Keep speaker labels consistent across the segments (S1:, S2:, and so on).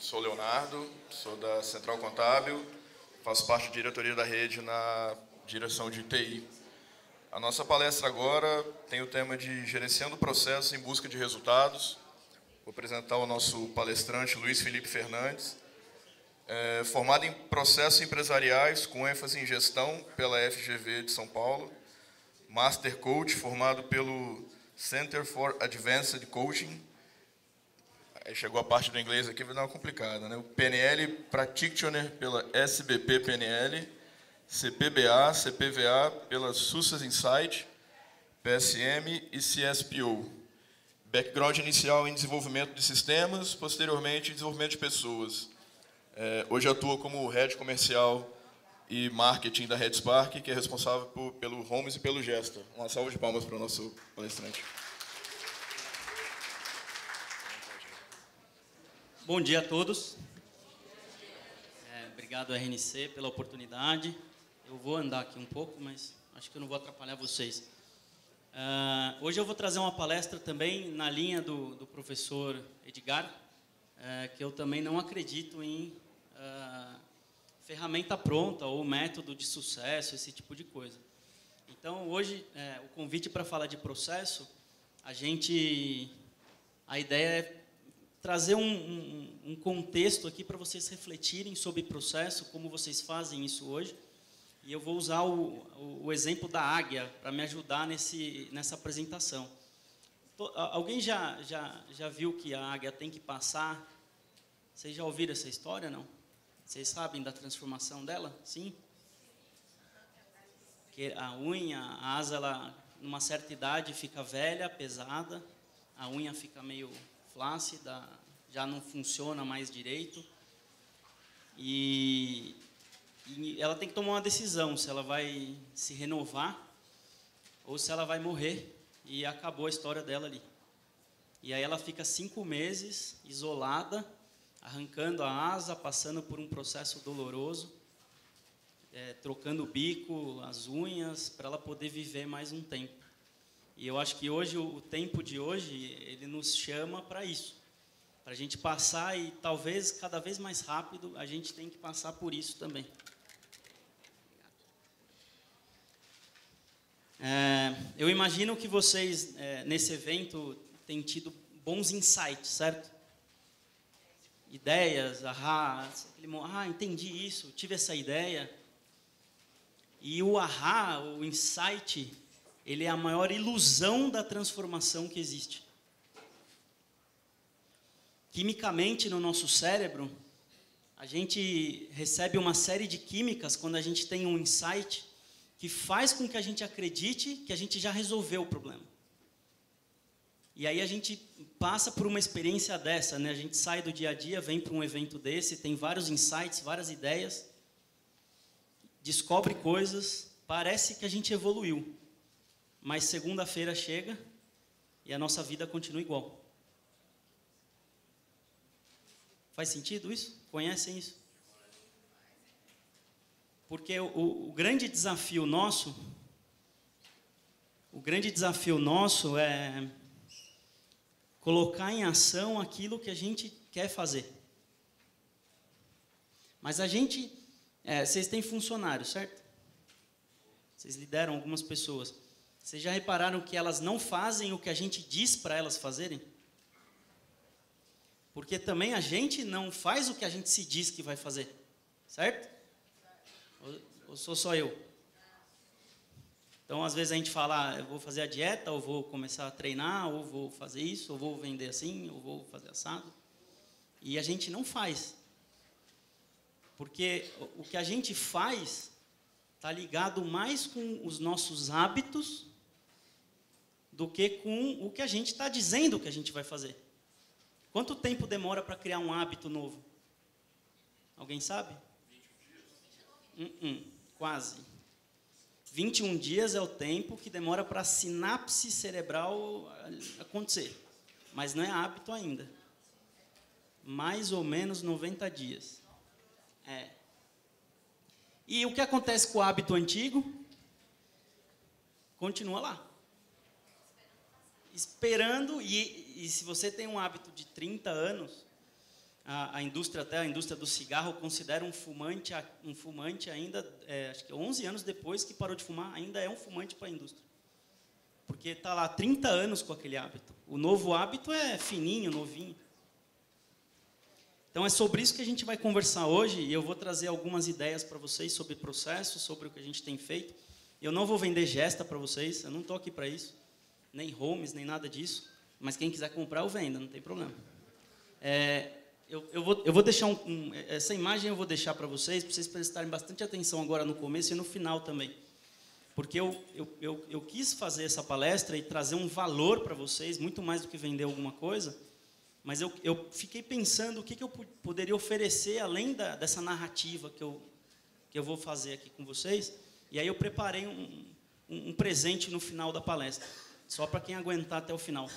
S1: Sou Leonardo, sou da Central Contábil, faço parte da diretoria da rede na direção de TI. A nossa palestra agora tem o tema de gerenciando processos em busca de resultados. Vou apresentar o nosso palestrante, Luiz Felipe Fernandes, formado em processos empresariais com ênfase em gestão pela FGV de São Paulo, Master Coach formado pelo Center for Advanced Coaching. Aí chegou a parte do inglês aqui, vai dar uma complicada, né? O PNL Practitioner pela SBP PNL, CPBA, CPVA pela Success Insight, PSM e CSPO. Background inicial em desenvolvimento de sistemas, posteriormente em desenvolvimento de pessoas. Hoje atua como Head Comercial e Marketing da RedSpark, que é responsável pelo Homes e pelo Gesta. Uma salva de palmas para o nosso palestrante.
S2: Bom dia a todos. Obrigado, RNC, pela oportunidade. Eu vou andar aqui um pouco, mas acho que eu não vou atrapalhar vocês. Hoje eu vou trazer uma palestra também na linha do professor Edgar, que eu também não acredito em ferramenta pronta ou método de sucesso, esse tipo de coisa. Então, hoje, o convite para falar de processo, a ideia é trazer um contexto aqui para vocês refletirem sobre processo, como vocês fazem isso hoje. E eu vou usar o exemplo da águia para me ajudar nessa apresentação. Alguém já viu que a águia tem que passar? Vocês já ouviram essa história, não? Vocês sabem da transformação dela? Sim? Que a unha, a asa, ela, numa certa idade, fica velha, pesada, a unha fica meio flácida, já não funciona mais direito, e ela tem que tomar uma decisão, se ela vai se renovar ou se ela vai morrer, e acabou a história dela ali. E aí ela fica 5 meses isolada, arrancando a asa, passando por um processo doloroso, trocando o bico, as unhas, para ela poder viver mais um tempo. E eu acho que hoje, o tempo de hoje, ele nos chama para isso. Para a gente passar e talvez cada vez mais rápido, a gente tem que passar por isso também. Eu imagino que vocês, nesse evento, têm tido bons insights, certo? Ideias, entendi isso, tive essa ideia. E o o insight, ele é a maior ilusão da transformação que existe. Quimicamente, no nosso cérebro, a gente recebe uma série de químicas quando a gente tem um insight que faz com que a gente acredite que a gente já resolveu o problema. E aí a gente passa por uma experiência dessa, né? A gente sai do dia a dia, vem para um evento desse, tem vários insights, várias ideias, descobre coisas, parece que a gente evoluiu. Mas segunda-feira chega e a nossa vida continua igual. Faz sentido isso? Conhecem isso? Porque o grande desafio nosso é colocar em ação aquilo que a gente quer fazer. Mas vocês têm funcionários, certo? Vocês lideram algumas pessoas. Vocês já repararam que elas não fazem o que a gente diz para elas fazerem? Porque também a gente não faz o que a gente se diz que vai fazer, certo? Ou sou só eu? Então, às vezes a gente fala, eu vou fazer a dieta, ou vou começar a treinar, ou vou fazer isso, ou vou vender assim, ou vou fazer assado. E a gente não faz. Porque o que a gente faz está ligado mais com os nossos hábitos do que com o que a gente está dizendo que a gente vai fazer. Quanto tempo demora para criar um hábito novo? Alguém sabe? 21 dias. Quase. 21 dias é o tempo que demora para a sinapse cerebral acontecer. Mas não é hábito ainda. Mais ou menos 90 dias. E o que acontece com o hábito antigo? Continua lá. Esperando, e se você tem um hábito de 30 anos, a indústria, até a indústria do cigarro, considera um fumante ainda, acho que 11 anos depois que parou de fumar, ainda é um fumante para a indústria. Porque está lá 30 anos com aquele hábito. O novo hábito é fininho, novinho. Então, é sobre isso que a gente vai conversar hoje, e eu vou trazer algumas ideias para vocês sobre processo, sobre o que a gente tem feito. Eu não vou vender Gesta para vocês, eu não estou aqui para isso, nem Homes, nem nada disso, mas quem quiser comprar, eu vendo, não tem problema. Eu vou deixar essa imagem eu vou deixar para vocês prestarem bastante atenção agora no começo e no final também. Porque eu quis fazer essa palestra e trazer um valor para vocês, muito mais do que vender alguma coisa, mas eu fiquei pensando o que eu poderia oferecer além dessa narrativa que eu vou fazer aqui com vocês, e aí eu preparei um presente no final da palestra, só para quem aguentar até o final.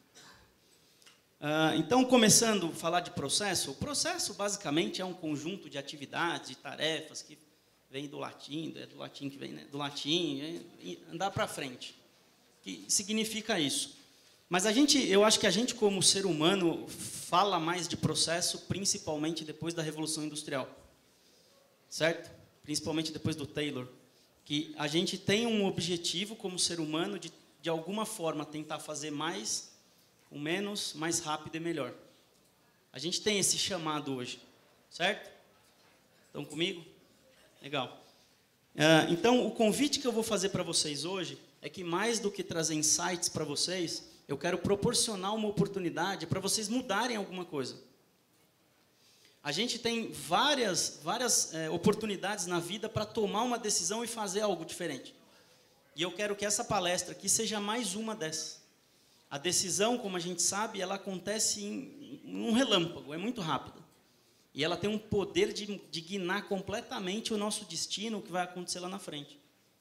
S2: Então, começando a falar de processo, o processo basicamente é um conjunto de atividades, de tarefas que vem do latim, do latim que vem, né? Do latim, andar para frente, que significa isso. Mas eu acho que a gente, como ser humano, fala mais de processo, principalmente depois da Revolução Industrial, certo? Principalmente depois do Taylor, que a gente tem um objetivo como ser humano de alguma forma tentar fazer mais com menos, mais rápido e melhor. A gente tem esse chamado hoje, certo? Estão comigo? Legal. Então, o convite que eu vou fazer para vocês hoje é que, mais do que trazer insights para vocês, eu quero proporcionar uma oportunidade para vocês mudarem alguma coisa. A gente tem várias oportunidades na vida para tomar uma decisão e fazer algo diferente. E eu quero que essa palestra aqui seja mais uma dessas. A decisão, como a gente sabe, ela acontece em um relâmpago, é muito rápida. E ela tem um poder de guinar completamente o nosso destino, o que vai acontecer lá na frente.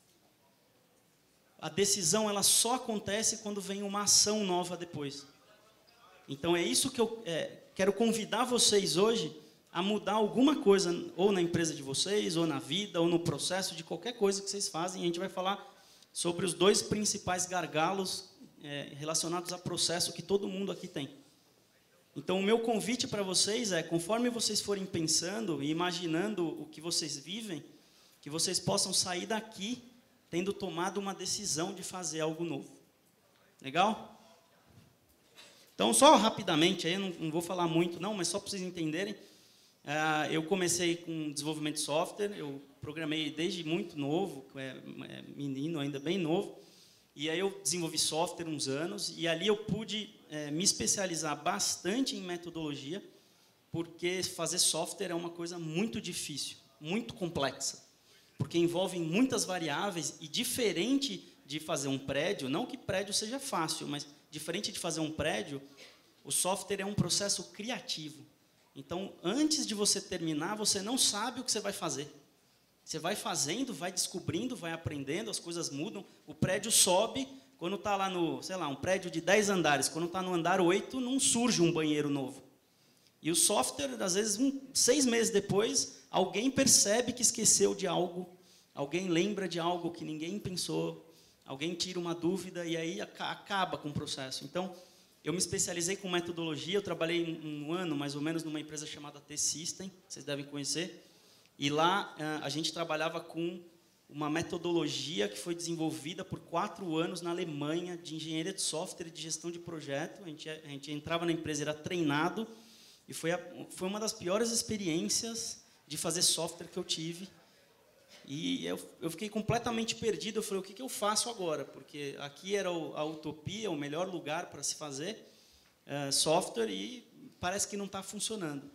S2: A decisão, ela só acontece quando vem uma ação nova depois. Então, é isso que eu quero convidar vocês hoje a mudar alguma coisa, ou na empresa de vocês, ou na vida, ou no processo de qualquer coisa que vocês fazem. A gente vai falar sobre os 2 principais gargalos relacionados a processo que todo mundo aqui tem. Então, o meu convite para vocês é, conforme vocês forem pensando e imaginando o que vocês vivem, que vocês possam sair daqui tendo tomado uma decisão de fazer algo novo. Legal? Então, só rapidamente, aí eu não vou falar muito não, mas só para vocês entenderem, eu comecei com desenvolvimento de software, eu programei desde muito novo, menino ainda bem novo, e aí eu desenvolvi software uns anos, e ali eu pude me especializar bastante em metodologia, porque fazer software é uma coisa muito difícil, muito complexa, porque envolve muitas variáveis, e diferente de fazer um prédio, não que prédio seja fácil, mas diferente de fazer um prédio, o software é um processo criativo. Então, antes de você terminar, você não sabe o que você vai fazer. Você vai fazendo, vai descobrindo, vai aprendendo, as coisas mudam. O prédio sobe, quando está lá no, sei lá, um prédio de 10 andares, quando está no andar 8, não surge um banheiro novo. E o software, às vezes, 6 meses depois, alguém percebe que esqueceu de algo, alguém lembra de algo que ninguém pensou, alguém tira uma dúvida e aí acaba com o processo. Então, eu me especializei com metodologia, eu trabalhei um ano, mais ou menos, numa empresa chamada T-System, vocês devem conhecer, e lá a gente trabalhava com uma metodologia que foi desenvolvida por 4 anos na Alemanha, de engenharia de software e de gestão de projeto. A gente entrava na empresa, era treinado, e foi uma das piores experiências de fazer software que eu tive. E eu fiquei completamente perdido. Eu falei, o que eu faço agora? Porque aqui era a utopia, o melhor lugar para se fazer software, e parece que não está funcionando.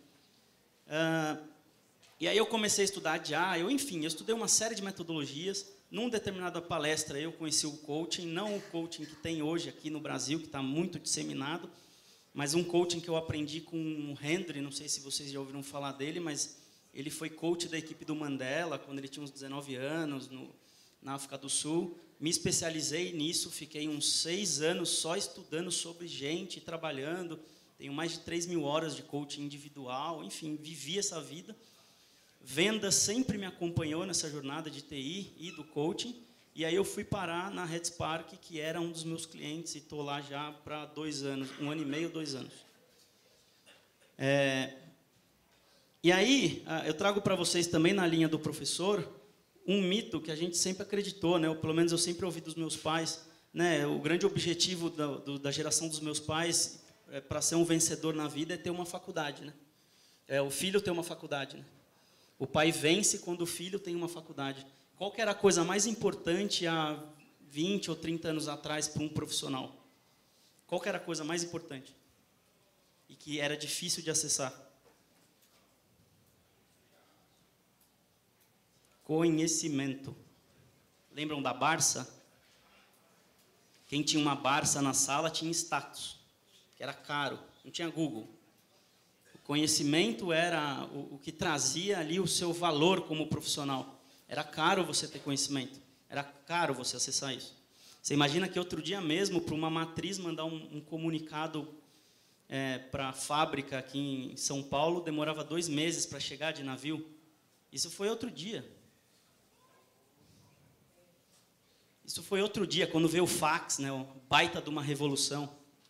S2: E aí eu comecei a estudar Agile, eu estudei uma série de metodologias. Numa determinada palestra eu conheci o coaching, não o coaching que tem hoje aqui no Brasil, que está muito disseminado, mas um coaching que eu aprendi com o Hendry, não sei se vocês já ouviram falar dele, mas ele foi coach da equipe do Mandela, quando ele tinha uns 19 anos, na África do Sul. Me especializei nisso, fiquei uns 6 anos só estudando sobre gente, trabalhando. Tenho mais de 3.000 horas de coaching individual, enfim, vivi essa vida. Venda sempre me acompanhou nessa jornada de TI e do coaching. E aí eu fui parar na Headspark, que era um dos meus clientes, e estou lá já para 2 anos, 1 ano e meio, 2 anos. E aí, eu trago para vocês também, na linha do professor, um mito que a gente sempre acreditou, né? Ou pelo menos eu sempre ouvi dos meus pais, né? O grande objetivo da geração dos meus pais, para ser um vencedor na vida, é ter uma faculdade, né? O filho ter uma faculdade, né? O pai vence quando o filho tem uma faculdade. Qual que era a coisa mais importante há 20 ou 30 anos atrás para um profissional? Qual que era a coisa mais importante? E que era difícil de acessar? Conhecimento. Lembram da Barça? Quem tinha uma Barça na sala tinha status, que era caro, não tinha Google. O conhecimento era o que trazia ali o seu valor como profissional. Era caro você ter conhecimento, era caro você acessar isso. Você imagina que outro dia mesmo, para uma matriz mandar um comunicado para a fábrica aqui em São Paulo, demorava 2 meses para chegar de navio? Isso foi outro dia. Isso foi outro dia, quando veio o fax, né, o baita de uma revolução.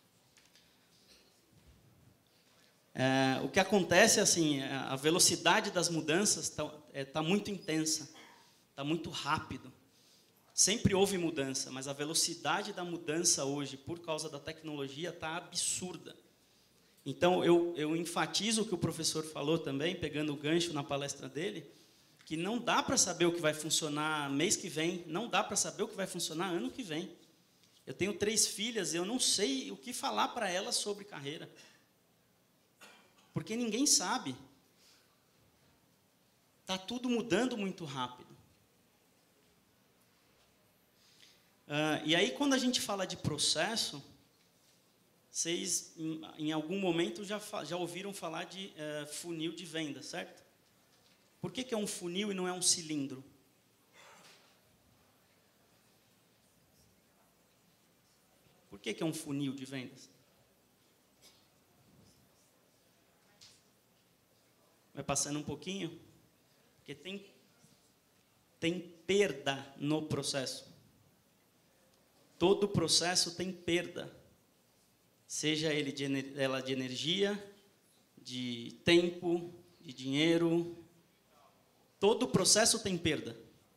S2: O que acontece é assim, a velocidade das mudanças tá muito intensa, está muito rápido. Sempre houve mudança, mas a velocidade da mudança hoje, por causa da tecnologia, está absurda. Então, eu enfatizo o que o professor falou também, pegando o gancho na palestra dele, que não dá para saber o que vai funcionar mês que vem, não dá para saber o que vai funcionar ano que vem. Eu tenho 3 filhas, eu não sei o que falar para elas sobre carreira. Porque ninguém sabe. Está tudo mudando muito rápido. E aí, quando a gente fala de processo, vocês, em algum momento, já ouviram falar de funil de venda, certo? Por que é um funil e não é um cilindro? Por que é um funil de vendas? Vai passando um pouquinho? Porque tem perda no processo. Todo processo tem perda. Seja ela de energia, de tempo, de dinheiro. Todo processo tem perda.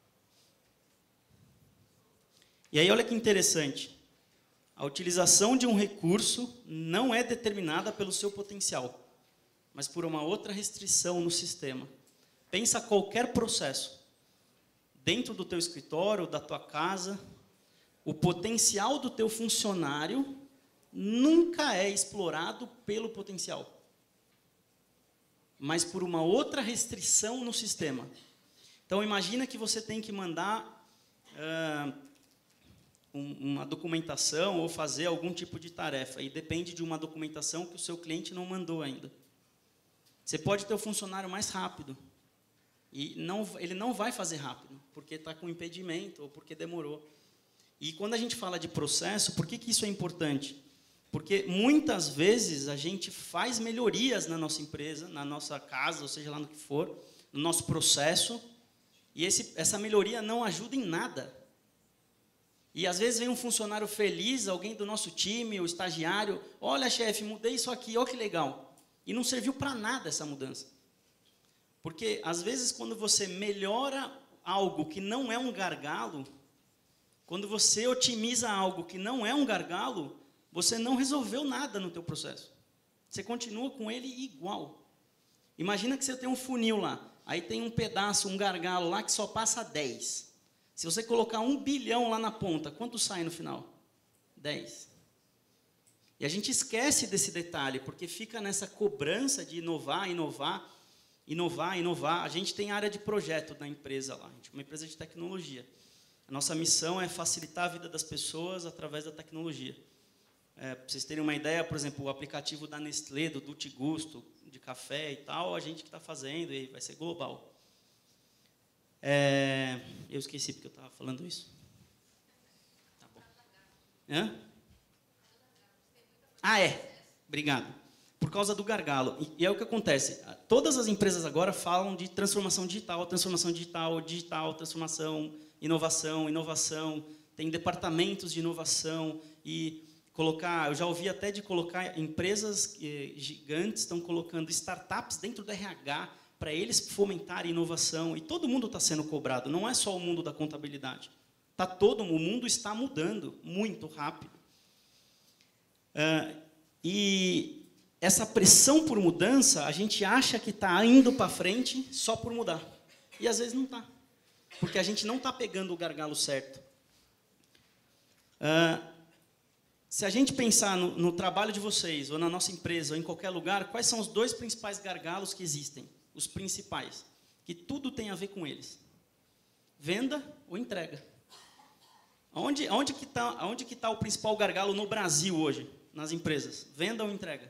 S2: E aí, olha que interessante. A utilização de um recurso não é determinada pelo seu potencial, mas por uma outra restrição no sistema. Pensa qualquer processo. Dentro do teu escritório, da tua casa, o potencial do teu funcionário nunca é explorado pelo potencial, mas por uma outra restrição no sistema. Então, imagina que você tem que mandar uma documentação ou fazer algum tipo de tarefa, e depende de uma documentação que o seu cliente não mandou ainda. Você pode ter o funcionário mais rápido, e ele não vai fazer rápido, porque está com impedimento ou porque demorou. E quando a gente fala de processo, por que isso é importante? Porque muitas vezes a gente faz melhorias na nossa empresa, na nossa casa, ou seja lá no que for, no nosso processo, e essa melhoria não ajuda em nada. E às vezes vem um funcionário feliz, alguém do nosso time, o estagiário, olha, chefe, mudei isso aqui, olha que legal. E não serviu para nada essa mudança. Porque às vezes quando você melhora algo que não é um gargalo, quando você otimiza algo que não é um gargalo, você não resolveu nada no teu processo. Você continua com ele igual. Imagina que você tem um funil lá, aí tem um pedaço, um gargalo lá que só passa 10. Se você colocar 1 bilhão lá na ponta, quanto sai no final? 10. E a gente esquece desse detalhe, porque fica nessa cobrança de inovar, inovar, inovar, inovar. A gente tem área de projeto da empresa lá, a gente é uma empresa de tecnologia. A nossa missão é facilitar a vida das pessoas através da tecnologia. Para vocês terem uma ideia, por exemplo, o aplicativo da Nestlé, do Dutty Gusto, de café e tal, a gente que está fazendo, e vai ser global. Eu esqueci porque eu estava falando isso. Tá bom. Obrigado. Por causa do gargalo. E é o que acontece. Todas as empresas agora falam de transformação digital, transformação, inovação. Tem departamentos de inovação e eu já ouvi até de colocar empresas gigantes estão colocando startups dentro do RH para eles fomentarem inovação. E todo mundo está sendo cobrado, não é só o mundo da contabilidade. O mundo está mudando muito rápido. E essa pressão por mudança, a gente acha que está indo para frente só por mudar. E às vezes não está, porque a gente não está pegando o gargalo certo. Se a gente pensar no trabalho de vocês, ou na nossa empresa, ou em qualquer lugar, quais são os 2 principais gargalos que existem? Os principais, que tudo tem a ver com eles. Venda ou entrega. Aonde que está o principal gargalo no Brasil hoje, nas empresas? Venda ou entrega?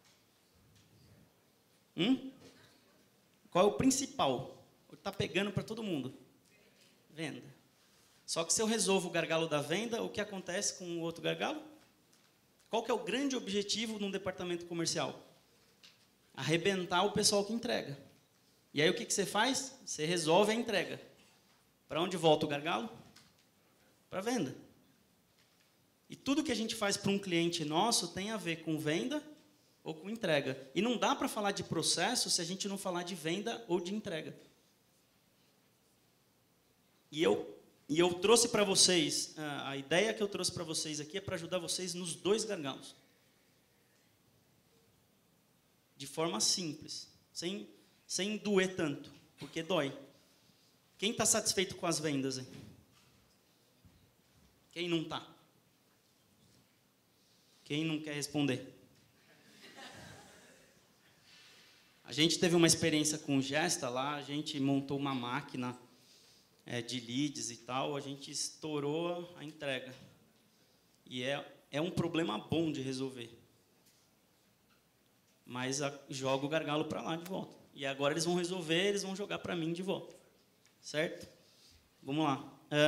S2: Qual é o principal? Está pegando para todo mundo? Venda. Só que se eu resolvo o gargalo da venda, o que acontece com o outro gargalo? Qual que é o grande objetivo de um departamento comercial? Arrebentar o pessoal que entrega. E aí o que você faz? Você resolve a entrega. Para onde volta o gargalo? Para a venda. E tudo que a gente faz para um cliente nosso tem a ver com venda ou com entrega. E não dá para falar de processo se a gente não falar de venda ou de entrega. E eu trouxe para vocês, a ideia que eu trouxe para vocês aqui é para ajudar vocês nos 2 gargalos. De forma simples, sem doer tanto, porque dói. Quem está satisfeito com as vendas, hein? Quem não está? Quem não quer responder? A gente teve uma experiência com o Gesta lá, a gente montou uma máquina de leads e tal, a gente estourou a entrega. E é um problema bom de resolver. Mas joga o gargalo para lá de volta. E agora eles vão resolver, eles vão jogar para mim de volta. Certo? Vamos lá.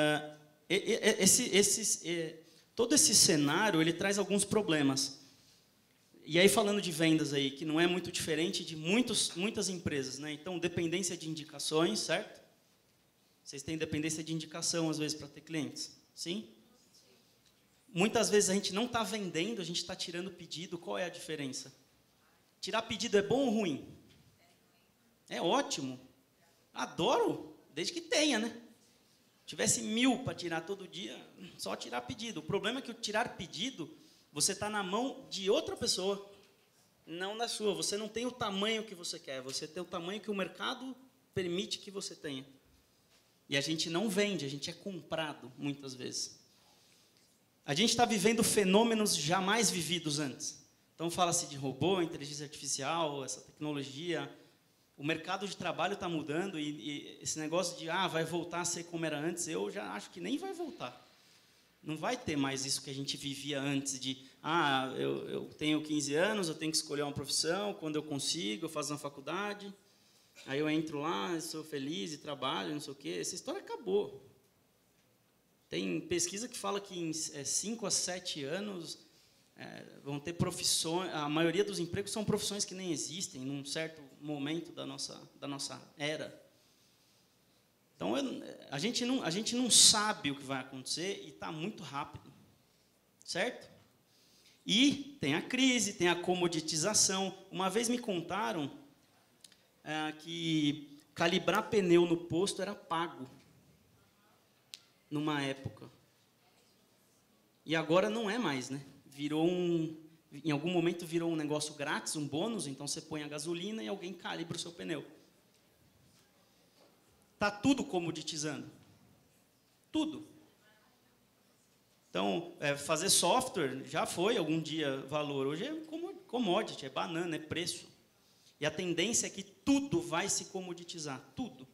S2: Todo esse cenário, ele traz alguns problemas. E aí, falando de vendas aí, que não é muito diferente de muitas empresas, né? Então, dependência de indicações, certo? Vocês têm dependência de indicação, às vezes, para ter clientes? Sim? Muitas vezes a gente não está vendendo, a gente está tirando pedido. Qual é a diferença? Tirar pedido é bom ou ruim? É ótimo. Adoro, desde que tenha, né? Tivesse 1000 para tirar todo dia, só tirar pedido. O problema é que o tirar pedido, você está na mão de outra pessoa, não na sua. Você não tem o tamanho que você quer, você tem o tamanho que o mercado permite que você tenha. E a gente não vende, a gente é comprado, muitas vezes. A gente está vivendo fenômenos jamais vividos antes. Então, fala-se de robô, inteligência artificial, essa tecnologia. O mercado de trabalho está mudando e esse negócio de vai voltar a ser como era antes, eu já acho que nem vai voltar. Não vai ter mais isso que a gente vivia antes de, eu tenho 15 anos, eu tenho que escolher uma profissão, quando eu consigo, eu faço uma faculdade, aí eu entro lá, sou feliz e trabalho, não sei o quê. Essa história acabou. Tem pesquisa que fala que em 5 a 7 anos vão ter profissões, a maioria dos empregos são profissões que nem existem num certo momento da nossa era. Então, a gente não sabe o que vai acontecer e está muito rápido, certo? E tem a crise, tem a comoditização. Uma vez me contaram que calibrar pneu no posto era pago, numa época. E agora não é mais, né? Em algum momento virou um negócio grátis, um bônus, então você põe a gasolina e alguém calibra o seu pneu. Está tudo comoditizando. Tudo. Então, fazer software já foi algum dia valor. Hoje é commodity, é banana, é preço. E a tendência é que tudo vai se comoditizar. Tudo.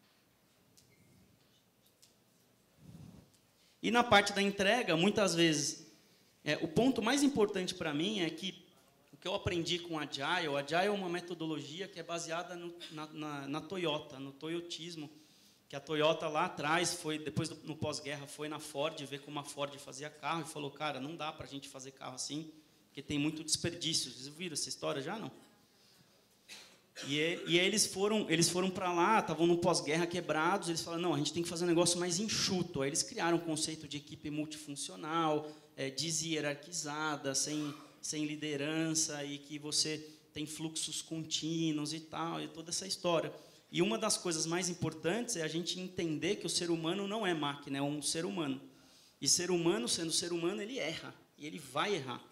S2: E na parte da entrega, muitas vezes, o ponto mais importante para mim é que o que eu aprendi com Agile é uma metodologia que é baseada na Toyota, no toyotismo, que a Toyota lá atrás, depois no pós-guerra, foi na Ford ver como a Ford fazia carro e falou, cara, não dá para a gente fazer carro assim, porque tem muito desperdício. Vocês viram essa história já, não? E eles foram para lá, estavam no pós-guerra quebrados, eles falaram, não, a gente tem que fazer um negócio mais enxuto. Aí eles criaram um conceito de equipe multifuncional, deshierarquizada, sem liderança, e que você tem fluxos contínuos e tal, e toda essa história. E uma das coisas mais importantes é a gente entender que o ser humano não é máquina, é um ser humano. E ser humano, sendo ser humano, ele erra, e ele vai errar.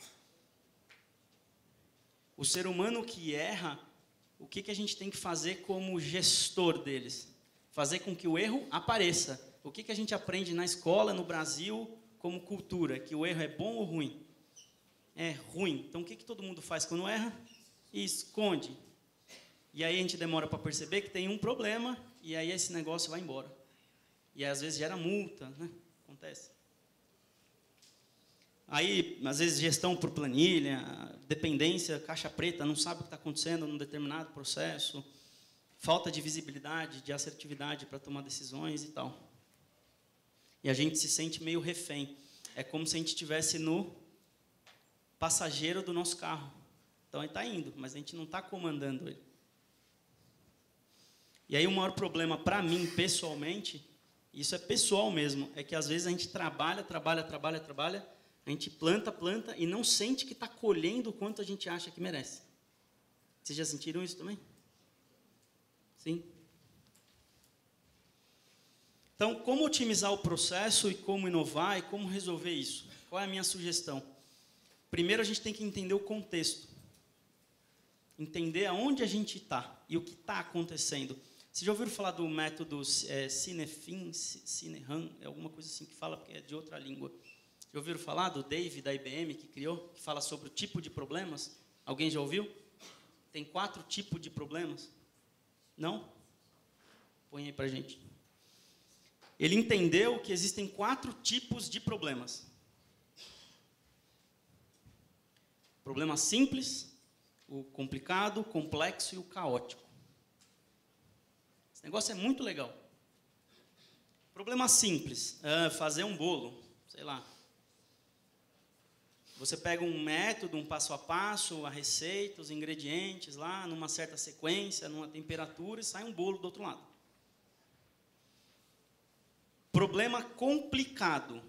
S2: O ser humano que erra, o que a gente tem que fazer como gestor deles? Fazer com que o erro apareça. O que a gente aprende na escola, no Brasil, como cultura? Que o erro é bom ou ruim? É ruim. Então, o que todo mundo faz quando erra? Esconde. E aí a gente demora para perceber que tem um problema, e aí esse negócio vai embora. E às vezes gera multa, né? Acontece. Aí, às vezes, gestão por planilha, dependência, caixa preta, não sabe o que está acontecendo num determinado processo, falta de visibilidade, de assertividade para tomar decisões e tal. E a gente se sente meio refém. É como se a gente estivesse no passageiro do nosso carro. Então, ele está indo, mas a gente não está comandando ele. E aí, o maior problema para mim, pessoalmente, isso é pessoal mesmo, é que às vezes a gente trabalha, a gente planta e não sente que está colhendo o quanto a gente acha que merece. Vocês já sentiram isso também? Sim? Então, como otimizar o processo e como inovar e como resolver isso? Qual é a minha sugestão? Primeiro, a gente tem que entender o contexto. Entender aonde a gente está e o que está acontecendo. Vocês já ouviram falar do método Cinefin, Cinehan, é alguma coisa assim que fala, porque é de outra língua. Já ouviram falar do Dave, da IBM, que criou, que fala sobre o tipo de problemas? Alguém já ouviu? Tem 4 tipos de problemas? Não? Põe aí para a gente. Ele entendeu que existem 4 tipos de problemas. Problema simples, o complicado, o complexo e o caótico. Esse negócio é muito legal. Problema simples, fazer um bolo, sei lá. Você pega um método, um passo a passo, a receita, os ingredientes lá, numa certa sequência, numa temperatura, e sai um bolo do outro lado. Problema complicado.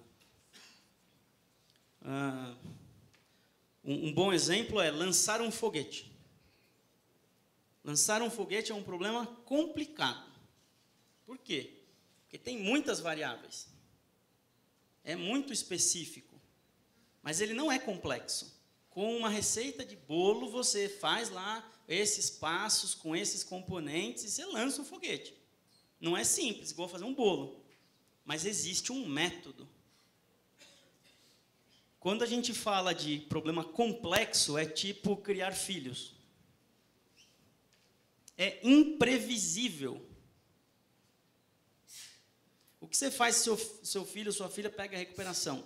S2: Um bom exemplo é lançar um foguete. Lançar um foguete é um problema complicado. Por quê? Porque tem muitas variáveis. É muito específico. Mas ele não é complexo. Com uma receita de bolo, você faz lá esses passos com esses componentes e você lança um foguete. Não é simples, igual fazer um bolo. Mas existe um método. Quando a gente fala de problema complexo, é tipo criar filhos. É imprevisível. O que você faz se seu filho ou sua filha pega a recuperação?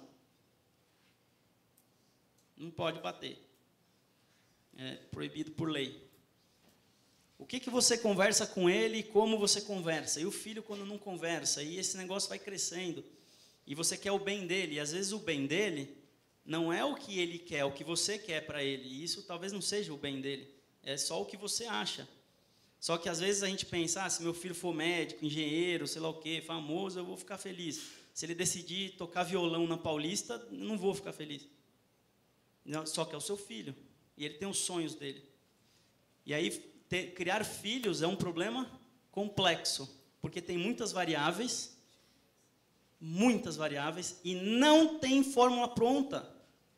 S2: Não pode bater. É proibido por lei. O que você conversa com ele e como você conversa? E o filho quando não conversa? E esse negócio vai crescendo. E você quer o bem dele. E às vezes o bem dele não é o que ele quer, é o que você quer para ele. E isso talvez não seja o bem dele. É só o que você acha. Só que às vezes a gente pensa, se meu filho for médico, engenheiro, sei lá o quê, famoso, eu vou ficar feliz. Se ele decidir tocar violão na Paulista, eu não vou ficar feliz. Não, só que é o seu filho. E ele tem os sonhos dele. E aí, criar filhos é um problema complexo. Porque tem muitas variáveis, e não tem fórmula pronta.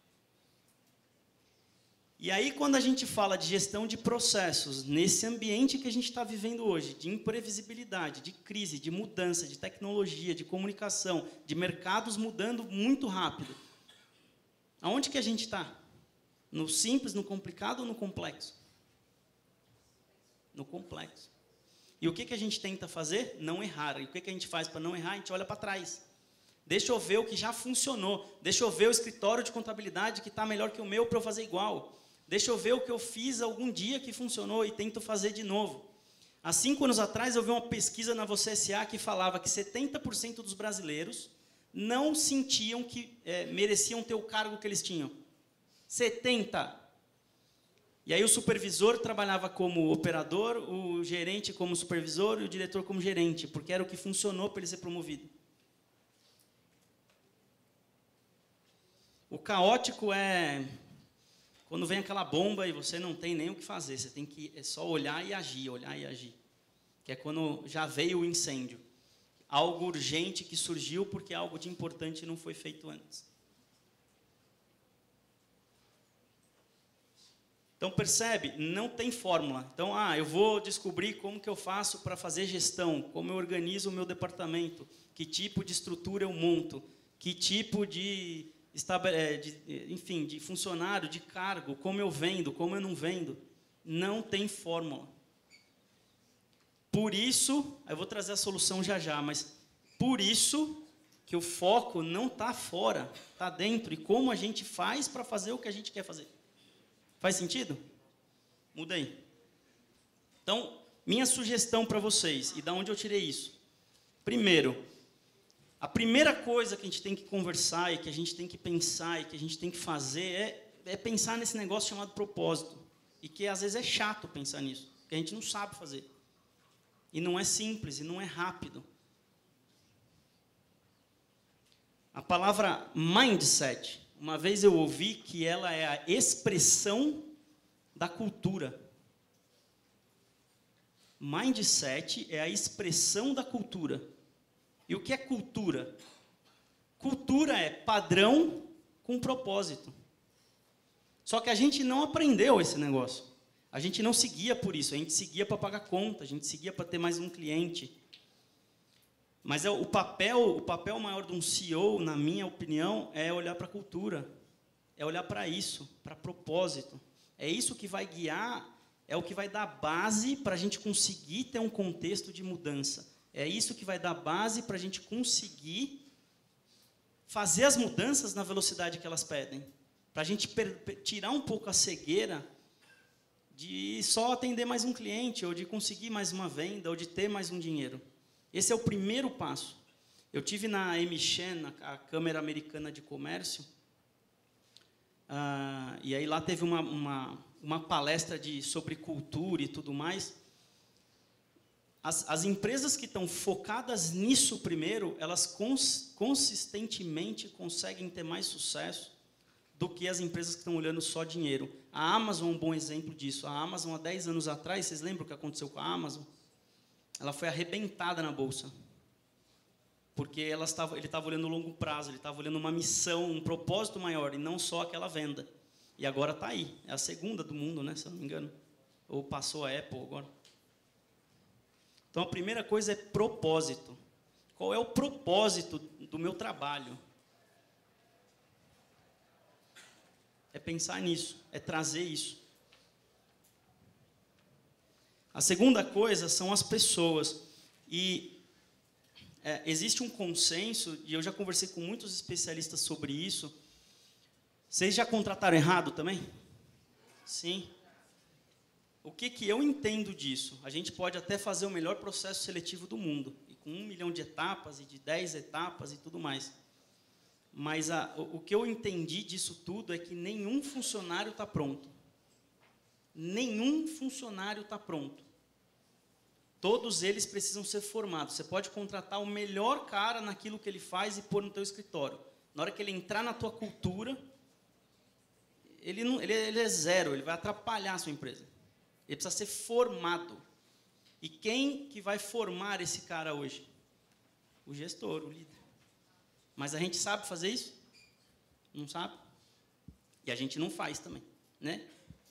S2: E aí, quando a gente fala de gestão de processos, nesse ambiente que a gente está vivendo hoje, de imprevisibilidade, de crise, de mudança, de tecnologia, de comunicação, de mercados mudando muito rápido, aonde que a gente está? No simples, no complicado ou no complexo? No complexo. E o que a gente tenta fazer? Não errar. E o que a gente faz para não errar? A gente olha para trás. Deixa eu ver o que já funcionou. Deixa eu ver o escritório de contabilidade que está melhor que o meu para eu fazer igual. Deixa eu ver o que eu fiz algum dia que funcionou e tento fazer de novo. Há 5 anos atrás, eu vi uma pesquisa na Você S.A. que falava que 70% dos brasileiros não sentiam que mereciam ter o cargo que eles tinham. 70%. E aí o supervisor trabalhava como operador, o gerente como supervisor e o diretor como gerente, porque era o que funcionou para ele ser promovido. O caótico é quando vem aquela bomba e você não tem nem o que fazer, você tem que só olhar e agir, que é quando já veio o incêndio. Algo urgente que surgiu porque algo de importante não foi feito antes. Então, percebe? Não tem fórmula. Então, eu vou descobrir como que eu faço para fazer gestão, como eu organizo o meu departamento, que tipo de estrutura eu monto, que tipo de funcionário, de cargo, como eu vendo, como eu não vendo. Não tem fórmula. Por isso, eu vou trazer a solução já, mas por isso que o foco não está fora, está dentro. E como a gente faz para fazer o que a gente quer fazer. Faz sentido? Mudei. Então, minha sugestão para vocês, e da onde eu tirei isso? Primeiro, a primeira coisa que a gente tem que conversar, e que a gente tem que pensar, e que a gente tem que fazer, é pensar nesse negócio chamado propósito. E que às vezes é chato pensar nisso, porque a gente não sabe fazer. E não é simples, e não é rápido. A palavra mindset, uma vez eu ouvi que ela é a expressão da cultura. Mindset é a expressão da cultura. E o que é cultura? Cultura é padrão com propósito. Só que a gente não aprendeu esse negócio. A gente não seguia por isso. A gente seguia para pagar conta, a gente seguia para ter mais um cliente. Mas o papel maior de um CEO, na minha opinião, é olhar para a cultura. É olhar para isso, para propósito. É isso que vai guiar, é o que vai dar base para a gente conseguir ter um contexto de mudança. É isso que vai dar base para a gente conseguir fazer as mudanças na velocidade que elas pedem. Para a gente tirar um pouco a cegueira de só atender mais um cliente, ou de conseguir mais uma venda, ou de ter mais um dinheiro. Esse é o primeiro passo. Eu tive na AmCham, a Câmara Americana de Comércio, e aí lá teve uma palestra sobre cultura e tudo mais. As empresas que estão focadas nisso primeiro, elas consistentemente conseguem ter mais sucesso do que as empresas que estão olhando só dinheiro. A Amazon é um bom exemplo disso. A Amazon, há 10 anos atrás, vocês lembram o que aconteceu com a Amazon? Ela foi arrebentada na bolsa, porque ele estava olhando o longo prazo, ele estava olhando uma missão, um propósito maior, e não só aquela venda. E agora está aí, é a segunda do mundo, né, se eu não me engano, ou passou a Apple agora. Então, a primeira coisa é propósito. Qual é o propósito do meu trabalho? É pensar nisso, é trazer isso. A segunda coisa são as pessoas. E existe um consenso, e eu já conversei com muitos especialistas sobre isso. Vocês já contrataram errado também? Sim. O que eu entendo disso? A gente pode até fazer o melhor processo seletivo do mundo, e com 1 milhão de etapas, e de 10 etapas e tudo mais. Mas o que eu entendi disso tudo é que nenhum funcionário está pronto. Nenhum funcionário está pronto. Todos eles precisam ser formados. Você pode contratar o melhor cara naquilo que ele faz e pôr no teu escritório. Na hora que ele entrar na tua cultura, ele é zero, ele vai atrapalhar a sua empresa. Ele precisa ser formado. E quem que vai formar esse cara hoje? O gestor, o líder. Mas a gente sabe fazer isso? Não sabe? E a gente não faz também, né?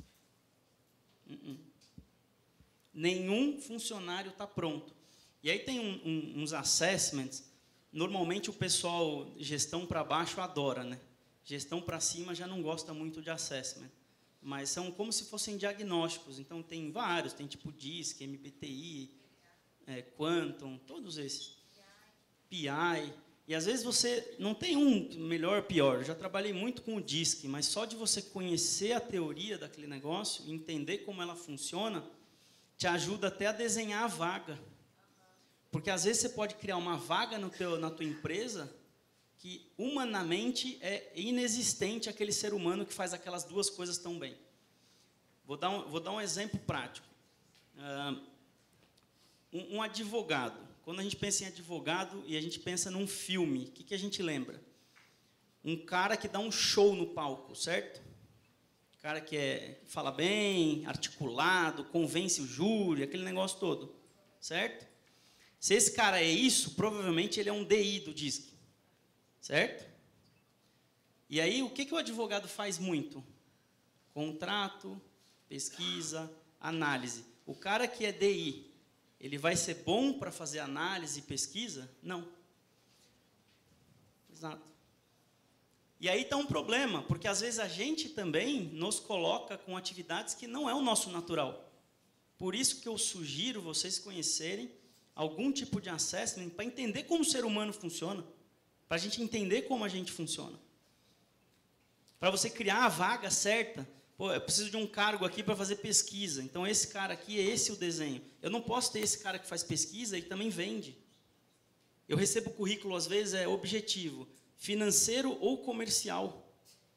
S2: Nenhum funcionário está pronto. E aí tem uns assessments. Normalmente o pessoal, gestão para baixo, adora, né? Gestão para cima já não gosta muito de assessment. Mas são como se fossem diagnósticos. Então, tem vários. Tem tipo DISC, MBTI, Quantum, todos esses. PI. E, às vezes, você não tem um melhor ou pior. Eu já trabalhei muito com o DISC, mas só de você conhecer a teoria daquele negócio, entender como ela funciona, te ajuda até a desenhar a vaga. Porque, às vezes, você pode criar uma vaga na tua empresa que, humanamente, é inexistente aquele ser humano que faz aquelas duas coisas tão bem. Vou dar um exemplo prático. Um advogado. Quando a gente pensa em advogado e a gente pensa num filme, o que a gente lembra? Um cara que dá um show no palco, certo? O cara que fala bem, articulado, convence o júri, aquele negócio todo, certo? Se esse cara é isso, provavelmente ele é um DI do DISC, certo? E aí, o que o advogado faz muito? Contrato, pesquisa, análise. O cara que é DI, ele vai ser bom para fazer análise e pesquisa? Não. Exato. E aí está um problema, porque às vezes a gente também nos coloca com atividades que não é o nosso natural. Por isso que eu sugiro vocês conhecerem algum tipo de assessment para entender como o ser humano funciona, para a gente entender como a gente funciona. Para você criar a vaga certa, pô, eu preciso de um cargo aqui para fazer pesquisa, então esse cara aqui é esse o desenho. Eu não posso ter esse cara que faz pesquisa e também vende. Eu recebo currículo, às vezes, objetivo, financeiro ou comercial.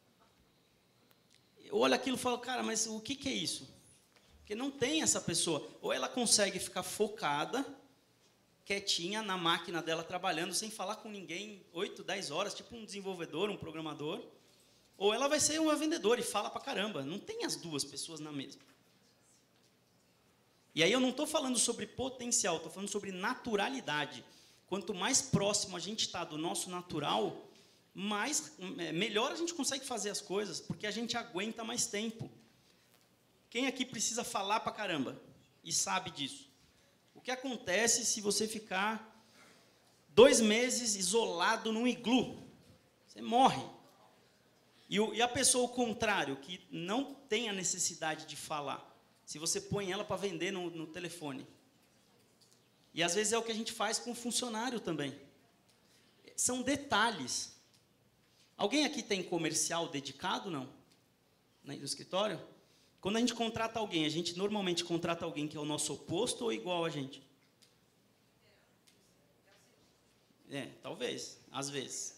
S2: Eu olho aquilo e falo, cara, mas o que é isso? Porque não tem essa pessoa. Ou ela consegue ficar focada, quietinha, na máquina dela, trabalhando, sem falar com ninguém, 8, 10 horas, tipo um desenvolvedor, um programador. Ou ela vai ser uma vendedora e fala pra caramba. Não tem as duas pessoas na mesma. E aí eu não estou falando sobre potencial, estou falando sobre naturalidade. Quanto mais próximo a gente está do nosso natural, melhor a gente consegue fazer as coisas, porque a gente aguenta mais tempo. Quem aqui precisa falar pra caramba e sabe disso? O que acontece se você ficar 2 meses isolado num iglu? Você morre. E a pessoa ao contrário, que não tem a necessidade de falar, se você põe ela para vender no telefone. E às vezes é o que a gente faz com o funcionário também. São detalhes. Alguém aqui tem comercial dedicado, não? No escritório? Quando a gente contrata alguém, a gente normalmente contrata alguém que é o nosso oposto ou igual a gente? Talvez, às vezes.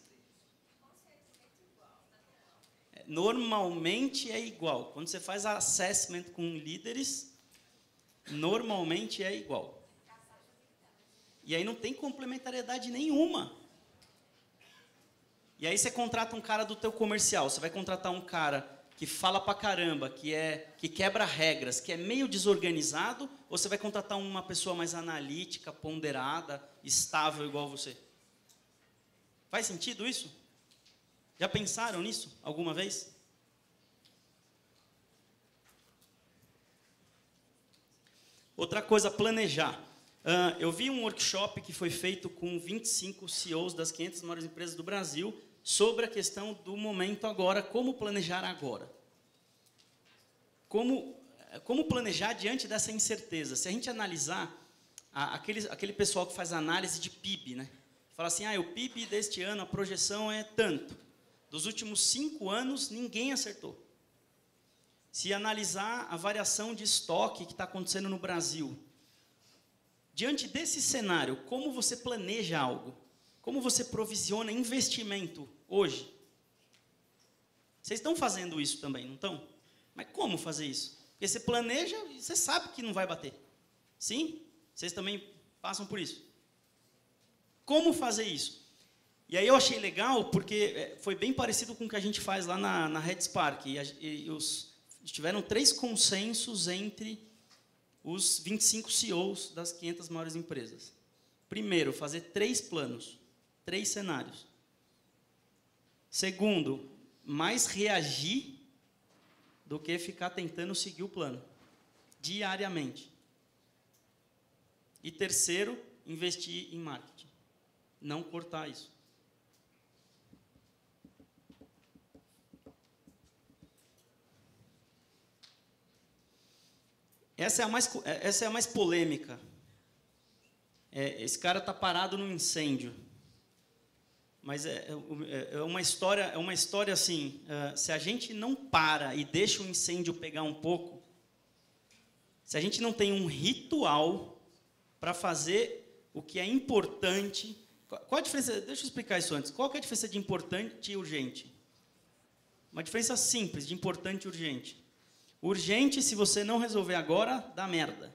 S2: Normalmente é igual. Quando você faz assessment com líderes, normalmente é igual. E aí não tem complementariedade nenhuma. E aí você contrata um cara do teu comercial, você vai contratar um cara que fala pra caramba, que quebra regras, que é meio desorganizado, ou você vai contratar uma pessoa mais analítica, ponderada, estável igual você? Faz sentido isso? Já pensaram nisso alguma vez? Outra coisa, planejar. Eu vi um workshop que foi feito com 25 CEOs das 500 maiores empresas do Brasil sobre a questão do momento agora, como planejar agora. Como planejar diante dessa incerteza? Se a gente analisar aquele pessoal que faz análise de PIB, né? Fala assim, o PIB deste ano, a projeção é tanto. Dos últimos 5 anos, ninguém acertou. Se analisar a variação de estoque que está acontecendo no Brasil, diante desse cenário, como você planeja algo? Como você provisiona investimento hoje? Vocês estão fazendo isso também, não estão? Mas como fazer isso? Porque você planeja e você sabe que não vai bater. Sim? Vocês também passam por isso. Como fazer isso? E aí eu achei legal, porque foi bem parecido com o que a gente faz lá na Red Spark. Tiveram 3 consensos entre os 25 CEOs das 500 maiores empresas. Primeiro, fazer 3 planos, 3 cenários. Segundo, mais reagir do que ficar tentando seguir o plano, diariamente. E terceiro, investir em marketing. Não cortar isso. Essa é a mais polêmica. Esse cara está parado num incêndio. Mas é uma história assim, se a gente não para e deixa o incêndio pegar um pouco, se a gente não tem um ritual para fazer o que é importante... Qual a diferença? Deixa eu explicar isso antes. Qual que é a diferença de importante e urgente? Uma diferença simples de importante e urgente. Urgente, se você não resolver agora, dá merda.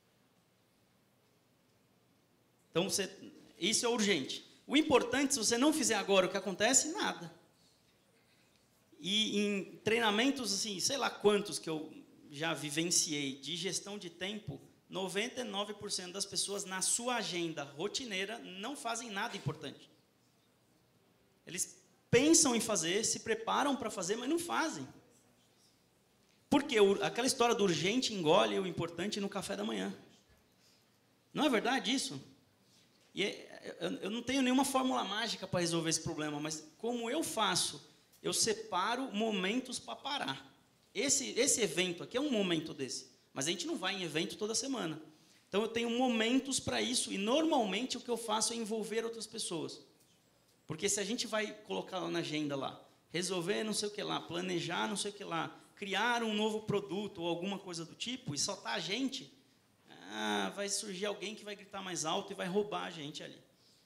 S2: Então, isso é urgente. O importante, se você não fizer agora o que acontece, nada. E em treinamentos, assim, sei lá quantos que eu já vivenciei de gestão de tempo, 99% das pessoas na sua agenda rotineira não fazem nada importante. Eles pensam em fazer, se preparam para fazer, mas não fazem. Porque aquela história do urgente engole o importante no café da manhã. Não é verdade isso? E eu não tenho nenhuma fórmula mágica para resolver esse problema, mas como eu faço, eu separo momentos para parar. Esse evento aqui é um momento desse, mas a gente não vai em evento toda semana. Então eu tenho momentos para isso, e normalmente o que eu faço é envolver outras pessoas. Porque se a gente vai colocar lá na agenda lá, resolver não sei o que lá, planejar não sei o que lá, criar um novo produto ou alguma coisa do tipo, e só está a gente, vai surgir alguém que vai gritar mais alto e vai roubar a gente ali.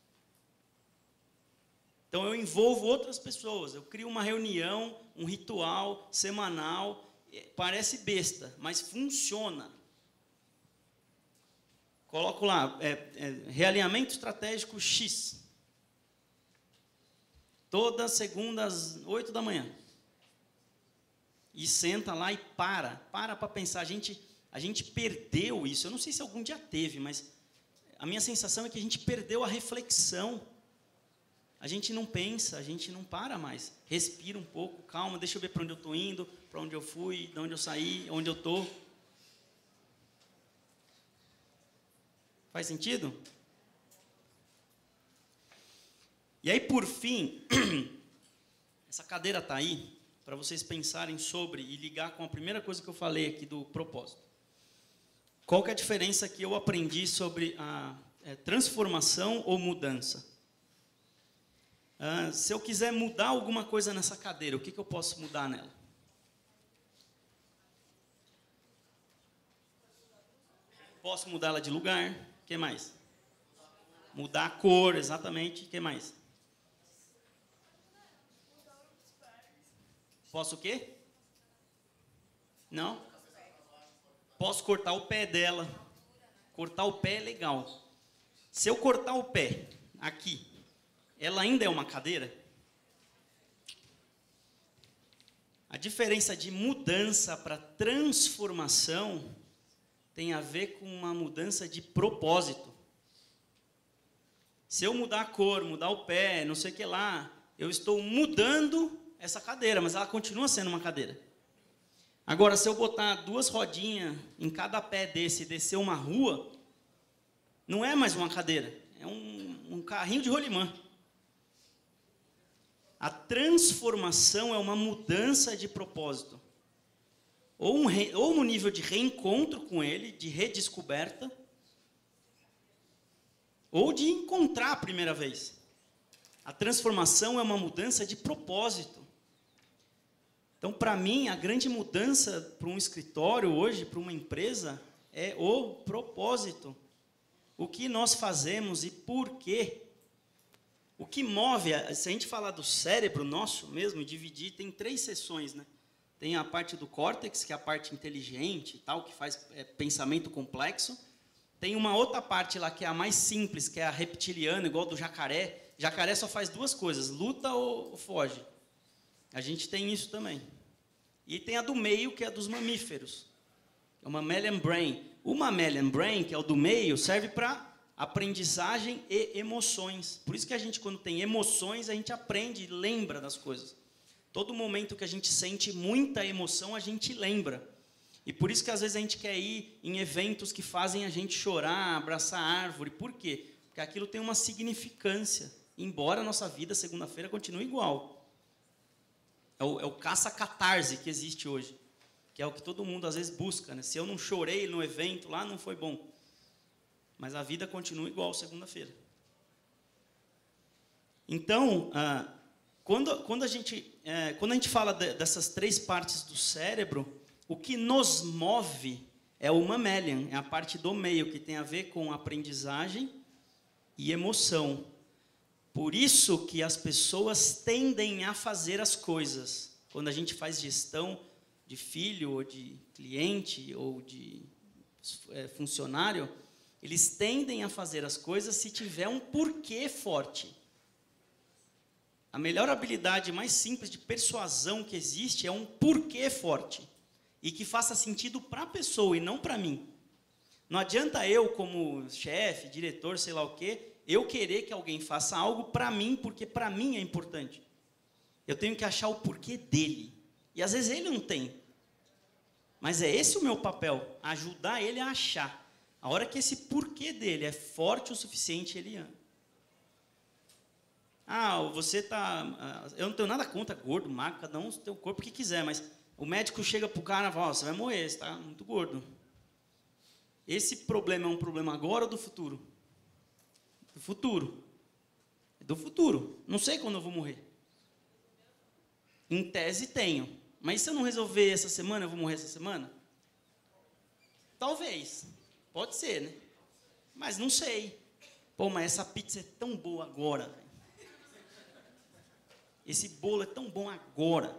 S2: Então eu envolvo outras pessoas, eu crio uma reunião, um ritual semanal, parece besta, mas funciona. Coloco lá, realinhamento estratégico X. Toda segunda às 8 da manhã. E senta lá e para pensar. A gente perdeu isso. Eu não sei se algum dia teve, mas a minha sensação é que a gente perdeu a reflexão. A gente não pensa, a gente não para mais. Respira um pouco, calma, deixa eu ver para onde eu estou indo, para onde eu fui, de onde eu saí, onde eu estou. Faz sentido? E aí, por fim, essa cadeira está aí para vocês pensarem sobre e ligar com a primeira coisa que eu falei aqui do propósito. Qual que é a diferença que eu aprendi sobre a transformação ou mudança? Se eu quiser mudar alguma coisa nessa cadeira, o que eu posso mudar nela? Posso mudar ela de lugar. O que mais? Mudar a cor, exatamente. O que mais? Posso o quê? Não? Posso cortar o pé dela. Cortar o pé é legal. Se eu cortar o pé aqui, ela ainda é uma cadeira? A diferença de mudança para transformação tem a ver com uma mudança de propósito. Se eu mudar a cor, mudar o pé, não sei o que lá, eu estou mudando essa cadeira, mas ela continua sendo uma cadeira. Agora, se eu botar 2 rodinhas em cada pé desse e descer uma rua, não é mais uma cadeira, é um carrinho de rolimã. A transformação é uma mudança de propósito. Ou no nível de reencontro com ele, de redescoberta, ou de encontrar a primeira vez. A transformação é uma mudança de propósito. Então, para mim, a grande mudança para um escritório hoje, para uma empresa, é o propósito. O que nós fazemos e por quê. O que move, se a gente falar do cérebro nosso mesmo, dividir, tem 3 seções, né? Tem a parte do córtex, que é a parte inteligente e tal, que faz pensamento complexo. Tem uma outra parte lá, que é a mais simples, que é a reptiliana, igual do jacaré. Jacaré só faz 2 coisas, luta ou foge. A gente tem isso também. E tem a do meio, que é a dos mamíferos. É o mammalian brain. O mammalian brain, que é o do meio, serve para aprendizagem e emoções. Por isso que a gente, quando tem emoções, a gente aprende e lembra das coisas. Todo momento que a gente sente muita emoção, a gente lembra. E por isso que às vezes a gente quer ir em eventos que fazem a gente chorar, abraçar a árvore. Por quê? Porque aquilo tem uma significância. Embora a nossa vida, segunda-feira, continue igual. É o caça-catarse que existe hoje. Que é o que todo mundo às vezes busca, né? Se eu não chorei no evento lá, não foi bom. Mas a vida continua igual segunda-feira. Então, quando a gente fala dessas 3 partes do cérebro, o que nos move é o mammalian, é a parte do meio, que tem a ver com aprendizagem e emoção. Por isso que as pessoas tendem a fazer as coisas. Quando a gente faz gestão de filho, ou de cliente, ou de funcionário, eles tendem a fazer as coisas se tiver um porquê forte. A melhor habilidade mais simples de persuasão que existe é um porquê forte. E que faça sentido para a pessoa e não para mim. Não adianta eu, como chefe, diretor, sei lá o quê, eu querer que alguém faça algo para mim, porque para mim é importante. Eu tenho que achar o porquê dele. E às vezes ele não tem. Mas é esse o meu papel, ajudar ele a achar. A hora que esse porquê dele é forte o suficiente, ele anda. Você está... Eu não tenho nada contra gordo, magro, cada um tem o corpo que quiser, mas o médico chega para o cara e fala, você vai morrer, você está muito gordo. Esse problema é um problema agora ou do futuro? Do futuro. É do futuro. Não sei quando eu vou morrer. Em tese tenho. Mas se eu não resolver essa semana, eu vou morrer essa semana? Talvez. Pode ser, né? Mas não sei. Pô, mas essa pizza é tão boa agora. Véio. Esse bolo é tão bom agora.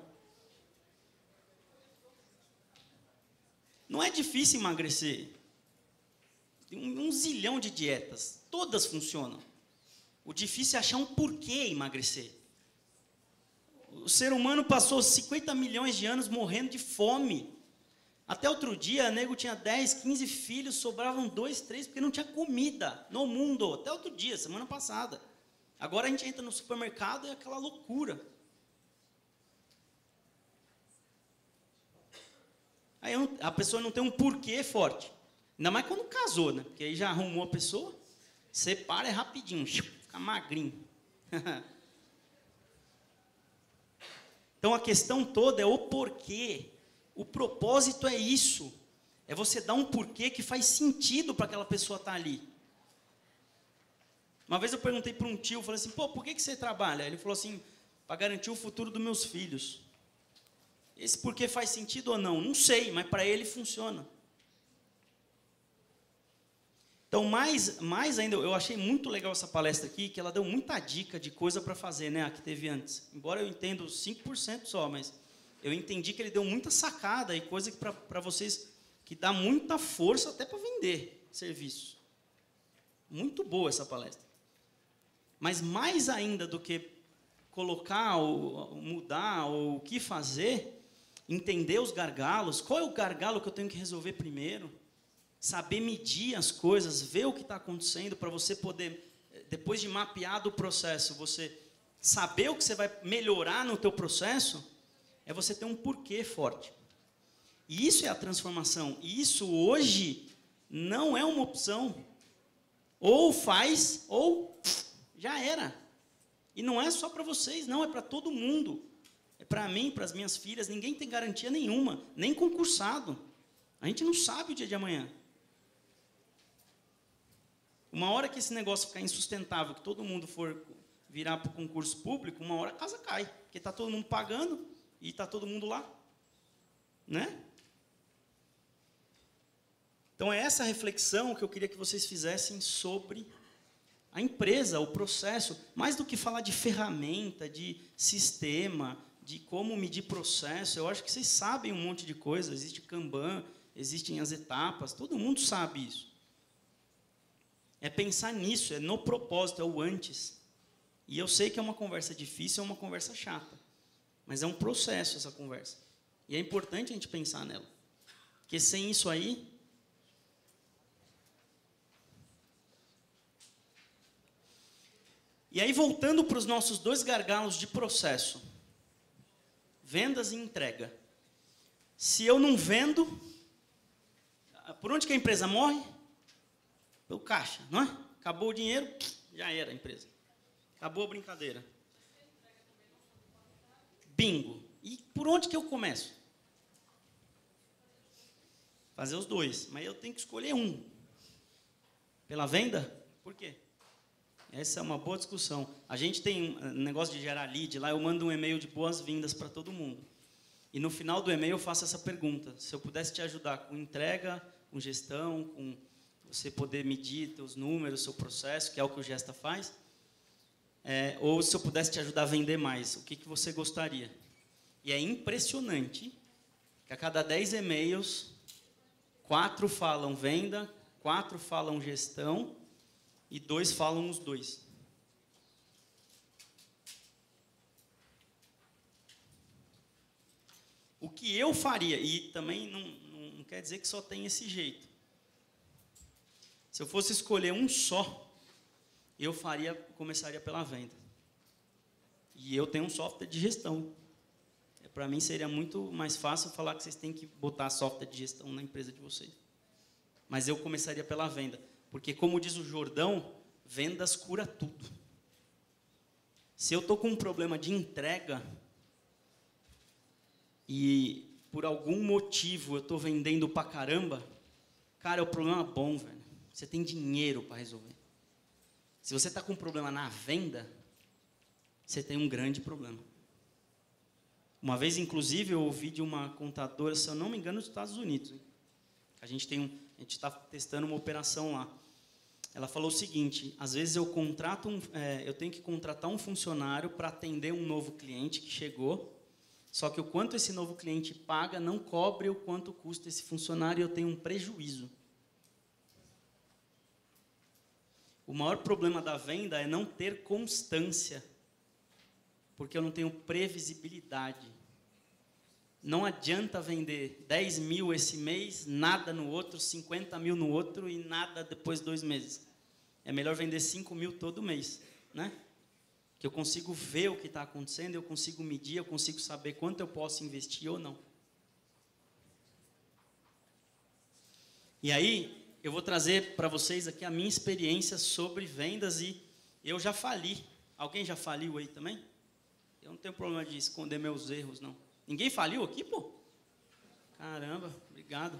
S2: Não é difícil emagrecer. Tem um zilhão de dietas. Todas funcionam. O difícil é achar um porquê emagrecer. O ser humano passou 50 milhões de anos morrendo de fome. Até outro dia, nego tinha 10, 15 filhos, sobravam 2, 3, porque não tinha comida no mundo. Até outro dia, semana passada. Agora a gente entra no supermercado e é aquela loucura. Aí a pessoa não tem um porquê forte. Ainda mais quando casou, né? Porque aí já arrumou a pessoa, separa, é rapidinho, fica magrinho. Então a questão toda é o porquê. O propósito é isso. É você dar um porquê que faz sentido para aquela pessoa estar ali. Uma vez eu perguntei para um tio, falei assim, pô, por que você trabalha? Ele falou assim, para garantir o futuro dos meus filhos. Esse porquê faz sentido ou não? Não sei, mas para ele funciona. Então, mais ainda, eu achei muito legal essa palestra aqui, que ela deu muita dica de coisa para fazer, né, a que teve antes. Embora eu entenda 5% só, mas eu entendi que ele deu muita sacada e coisa para vocês que dá muita força até para vender serviço. Muito boa essa palestra. Mas mais ainda do que colocar, ou mudar, ou o que fazer, entender os gargalos. Qual é o gargalo que eu tenho que resolver primeiro? Saber medir as coisas, ver o que está acontecendo, para você poder, depois de mapeado o processo, você saber o que você vai melhorar no teu processo, é você ter um porquê forte. E isso é a transformação. E isso hoje não é uma opção. Ou faz, ou já era. E não é só para vocês, não, é para todo mundo. É para mim, para as minhas filhas, ninguém tem garantia nenhuma, nem concursado. A gente não sabe o dia de amanhã. Uma hora que esse negócio ficar insustentável, que todo mundo for virar para o concurso público, uma hora a casa cai, porque está todo mundo pagando e está todo mundo lá. Né? Então, é essa reflexão que eu queria que vocês fizessem sobre a empresa, o processo, mais do que falar de ferramenta, de sistema, de como medir processo. Eu acho que vocês sabem um monte de coisa. Existe Kanban, existem as etapas, todo mundo sabe isso. É pensar nisso, é no propósito, é o antes. E eu sei que é uma conversa difícil, é uma conversa chata, mas é um processo essa conversa. E é importante a gente pensar nela. Porque sem isso aí... E aí, voltando para os nossos 2 gargalos de processo. Vendas e entrega. Se eu não vendo, por onde que a empresa morre? Pelo caixa, não é? Acabou o dinheiro, já era a empresa. Acabou a brincadeira. Bingo. E por onde que eu começo? Fazer os 2, mas eu tenho que escolher um. Pela venda? Por quê? Essa é uma boa discussão. A gente tem um negócio de gerar lead lá, eu mando um e-mail de boas-vindas para todo mundo. E no final do e-mail eu faço essa pergunta. Se eu pudesse te ajudar com entrega, com gestão, com você poder medir seus números, seu processo, que é o que o Gesta faz, ou se eu pudesse te ajudar a vender mais, o que você gostaria? E é impressionante que a cada 10 e-mails, 4 falam venda, 4 falam gestão, e 2 falam os 2. O que eu faria, e também não quer dizer que só tem esse jeito. Se eu fosse escolher um só, eu começaria pela venda. E eu tenho um software de gestão. Para mim seria muito mais fácil falar que vocês têm que botar software de gestão na empresa de vocês. Mas eu começaria pela venda. Porque, como diz o Jordão, vendas cura tudo. Se eu estou com um problema de entrega e por algum motivo eu estou vendendo pra caramba, cara, é um problema bom, velho. Você tem dinheiro para resolver. Se você está com um problema na venda, você tem um grande problema. Uma vez, inclusive, eu ouvi de uma contadora, se eu não me engano, dos Estados Unidos. Hein? A gente está testando uma operação lá. Ela falou o seguinte: às vezes eu tenho que contratar um funcionário para atender um novo cliente que chegou, só que o quanto esse novo cliente paga não cobre o quanto custa esse funcionário e eu tenho um prejuízo. O maior problema da venda é não ter constância, porque eu não tenho previsibilidade. Não adianta vender 10 mil esse mês, nada no outro, 50 mil no outro e nada depois de 2 meses. É melhor vender 5 mil todo mês, né? Que eu consigo ver o que está acontecendo, eu consigo medir, eu consigo saber quanto eu posso investir ou não. E aí, eu vou trazer para vocês aqui a minha experiência sobre vendas e eu já fali. Alguém já faliu aí também? Eu não tenho problema de esconder meus erros, não. Ninguém faliu aqui, pô? Caramba, obrigado.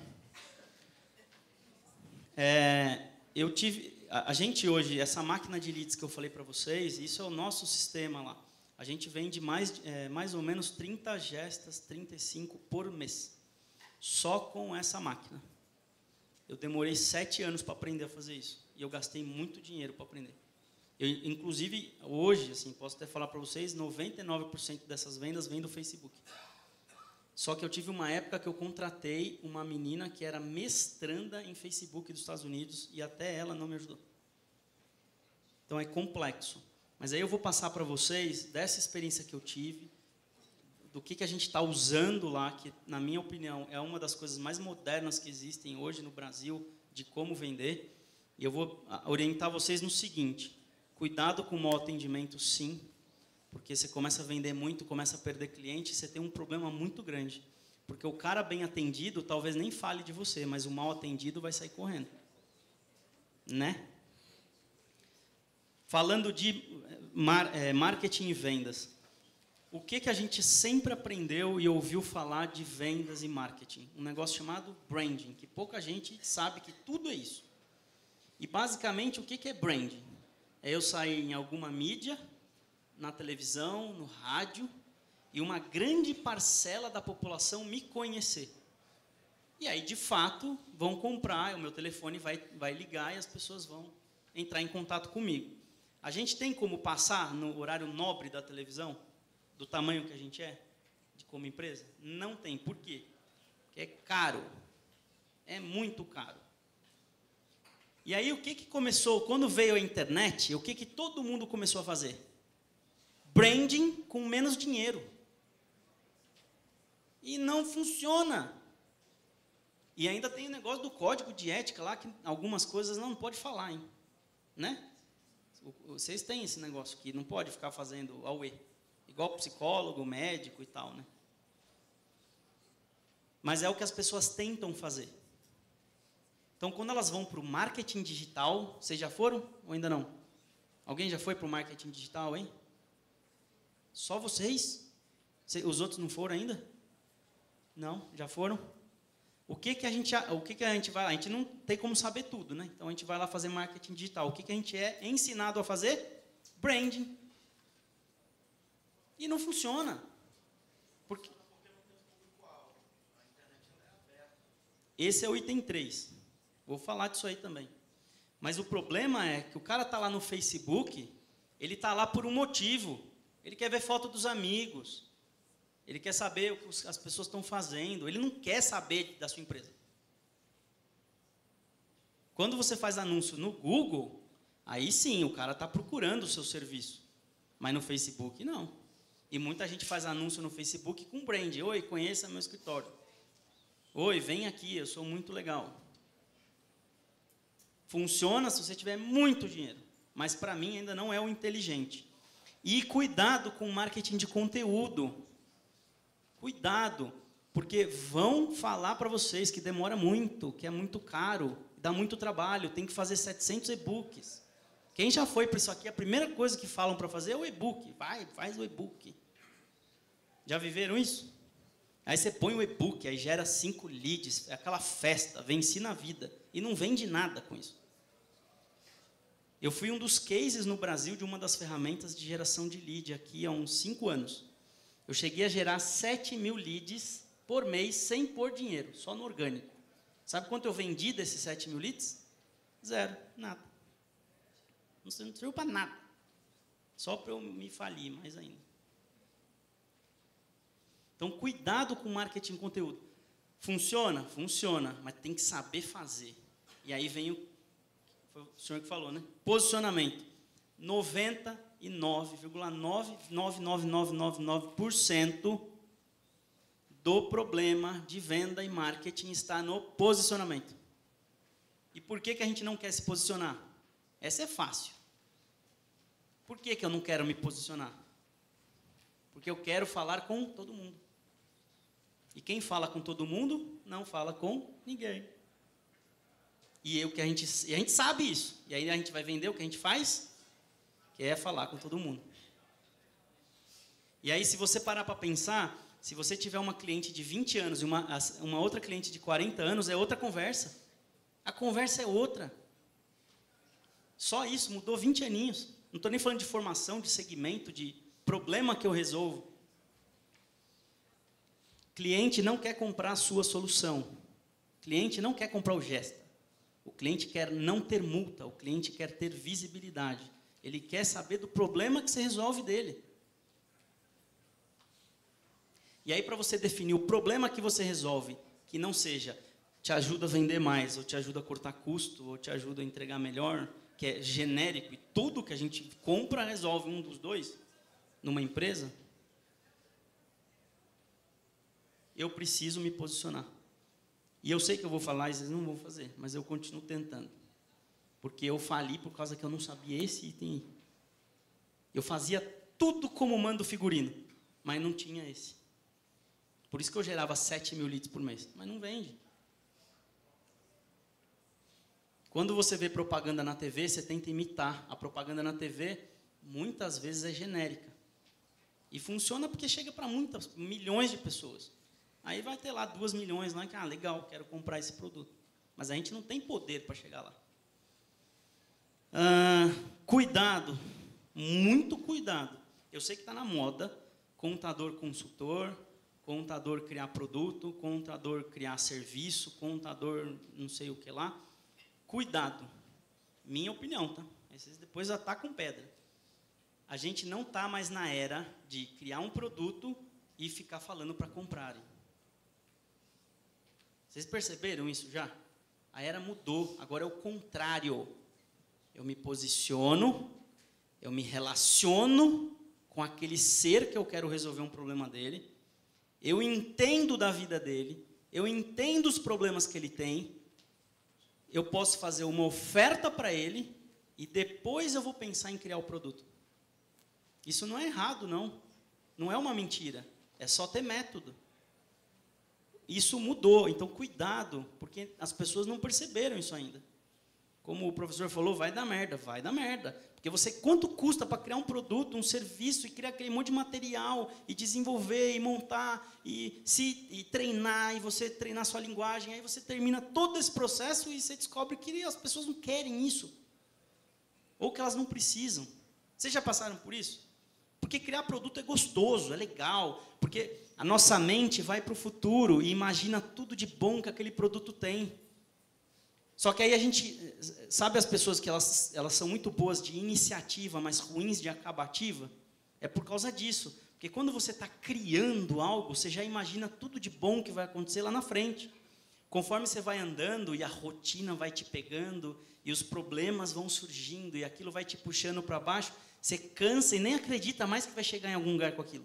S2: A gente hoje, essa máquina de leads que eu falei para vocês, isso é o nosso sistema lá. A gente vende mais ou menos 30 gestas, 35 por mês. Só com essa máquina. Eu demorei 7 anos para aprender a fazer isso. E eu gastei muito dinheiro para aprender. Inclusive, hoje, assim, posso até falar para vocês, 99% dessas vendas vêm do Facebook. Só que eu tive uma época que eu contratei uma menina que era mestranda em Facebook dos Estados Unidos e até ela não me ajudou. Então é complexo. Mas aí eu vou passar para vocês dessa experiência que eu tive, do que a gente está usando lá, que na minha opinião é uma das coisas mais modernas que existem hoje no Brasil, de como vender. E eu vou orientar vocês no seguinte: cuidado com o mau atendimento, sim. Porque você começa a vender muito, começa a perder cliente, você tem um problema muito grande. Porque o cara bem atendido talvez nem fale de você, mas o mal atendido vai sair correndo. Né? Falando de marketing e vendas. O que a gente sempre aprendeu e ouviu falar de vendas e marketing? Um negócio chamado branding, que pouca gente sabe que tudo é isso. E basicamente o que é branding? É eu sair em alguma mídia, na televisão, no rádio, e uma grande parcela da população me conhecer. E aí, de fato, vão comprar, o meu telefone vai ligar e as pessoas vão entrar em contato comigo. A gente tem como passar no horário nobre da televisão, do tamanho que a gente é, como empresa? Não tem. Por quê? Porque é caro. É muito caro. E aí, o que começou? Quando veio a internet, o que todo mundo começou a fazer? Branding com menos dinheiro. E não funciona. E ainda tem o negócio do código de ética lá, que algumas coisas não pode falar, hein? Né? Vocês têm esse negócio que não pode ficar fazendo auê. Igual psicólogo, médico e tal, né? Mas é o que as pessoas tentam fazer. Então, quando elas vão para o marketing digital, vocês já foram ou ainda não? Alguém já foi para o marketing digital, hein? Só vocês? Os outros não foram ainda? Não? Já foram? O que a gente vai lá? A gente não tem como saber tudo, né? Então, a gente vai lá fazer marketing digital. O que a gente é ensinado a fazer? Branding. E não funciona. Porque esse é o item 3. Vou falar disso aí também. Mas o problema é que o cara está lá no Facebook, ele está lá por um motivo. Ele quer ver foto dos amigos. Ele quer saber o que as pessoas estão fazendo. Ele não quer saber da sua empresa. Quando você faz anúncio no Google, aí sim, o cara está procurando o seu serviço. Mas no Facebook, não. E muita gente faz anúncio no Facebook com brand. Oi, conheça meu escritório. Oi, vem aqui, eu sou muito legal. Funciona se você tiver muito dinheiro. Mas para mim ainda não é o inteligente. E cuidado com o marketing de conteúdo. Cuidado, porque vão falar para vocês que demora muito, que é muito caro, dá muito trabalho, tem que fazer 700 e-books. Quem já foi para isso aqui, a primeira coisa que falam para fazer é o e-book. Vai, faz o e-book. Já viveram isso? Aí você põe o e-book, aí gera 5 leads, é aquela festa, venci na vida. E não vende nada com isso. Eu fui um dos cases no Brasil de uma das ferramentas de geração de lead aqui há uns 5 anos. Eu cheguei a gerar 7.000 leads por mês sem pôr dinheiro, só no orgânico. Sabe quanto eu vendi desses 7.000 leads? 0, nada. Não serviu para nada. Só para eu me falir mais ainda. Então, cuidado com o marketing de conteúdo. Funciona? Funciona, mas tem que saber fazer. E aí vem foi o senhor que falou, né? Posicionamento. 99,99999% do problema de venda e marketing está no posicionamento. E por que a gente não quer se posicionar? Essa é fácil. Por que eu não quero me posicionar? Porque eu quero falar com todo mundo. E quem fala com todo mundo, não fala com ninguém. E a gente sabe isso. E aí a gente vai vender o que a gente faz, que é falar com todo mundo. E aí, se você parar para pensar, se você tiver uma cliente de 20 anos e uma outra cliente de 40 anos, é outra conversa. A conversa é outra. Só isso, mudou 20 aninhos. Não estou nem falando de formação, de segmento, de problema que eu resolvo. Cliente não quer comprar a sua solução. Cliente não quer comprar o Gesta. O cliente quer não ter multa. O cliente quer ter visibilidade. Ele quer saber do problema que você resolve dele. E aí, para você definir o problema que você resolve, que não seja te ajuda a vender mais, ou te ajuda a cortar custo, ou te ajuda a entregar melhor, que é genérico, e tudo que a gente compra resolve um dos dois, numa empresa, eu preciso me posicionar. E eu sei que eu vou falar, e vocês não vão fazer, mas eu continuo tentando. Porque eu fali por causa que eu não sabia esse item. Eu fazia tudo como manda o figurino, mas não tinha esse. Por isso que eu gerava 7.000 leads por mês, mas não vende. Quando você vê propaganda na TV, você tenta imitar. A propaganda na TV, muitas vezes, é genérica. E funciona porque chega para milhões de pessoas. Aí vai ter lá 2 milhões lá que, legal, quero comprar esse produto. Mas a gente não tem poder para chegar lá. Cuidado, muito cuidado. Eu sei que está na moda, contador consultor, contador criar produto, contador criar serviço, contador não sei o que lá. Cuidado. Minha opinião, tá? Esses depois atacam pedra. A gente não está mais na era de criar um produto e ficar falando para comprarem. Vocês perceberam isso já? A era mudou, agora é o contrário. Eu me posiciono, eu me relaciono com aquele ser que eu quero resolver um problema dele, eu entendo da vida dele, eu entendo os problemas que ele tem, eu posso fazer uma oferta para ele e depois eu vou pensar em criar o produto. Isso não é errado, não. Não é uma mentira, é só ter método. Isso mudou, então cuidado, porque as pessoas não perceberam isso ainda. Como o professor falou, vai dar merda, vai dar merda. Porque quanto custa para criar um produto, um serviço, e criar aquele monte de material, e desenvolver, e montar, e treinar, e você treinar sua linguagem, aí você termina todo esse processo e você descobre que as pessoas não querem isso. Ou que elas não precisam. Vocês já passaram por isso? Porque criar produto é gostoso, é legal, porque a nossa mente vai para o futuro e imagina tudo de bom que aquele produto tem. Só que aí a gente, sabe as pessoas que elas são muito boas de iniciativa, mas ruins de acabativa? É por causa disso. Porque quando você está criando algo, você já imagina tudo de bom que vai acontecer lá na frente. Conforme você vai andando e a rotina vai te pegando, e os problemas vão surgindo, e aquilo vai te puxando para baixo, você cansa e nem acredita mais que vai chegar em algum lugar com aquilo.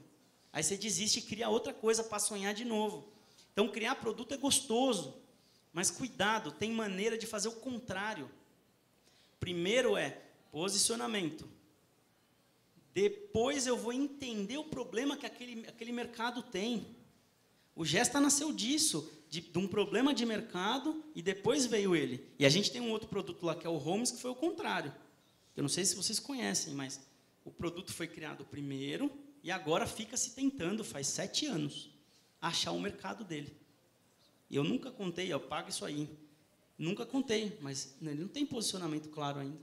S2: Aí você desiste e cria outra coisa para sonhar de novo. Então, criar produto é gostoso, mas cuidado, tem maneira de fazer o contrário. Primeiro é posicionamento. Depois eu vou entender o problema que aquele mercado tem. O Gesta nasceu disso, de um problema de mercado, e depois veio ele. E a gente tem um outro produto lá, que é o Homes, que foi o contrário. Eu não sei se vocês conhecem, mas o produto foi criado primeiro, e agora fica se tentando, faz 7 anos, achar o mercado dele. E eu nunca contei, eu pago isso aí. Nunca contei, mas ele não tem posicionamento claro ainda.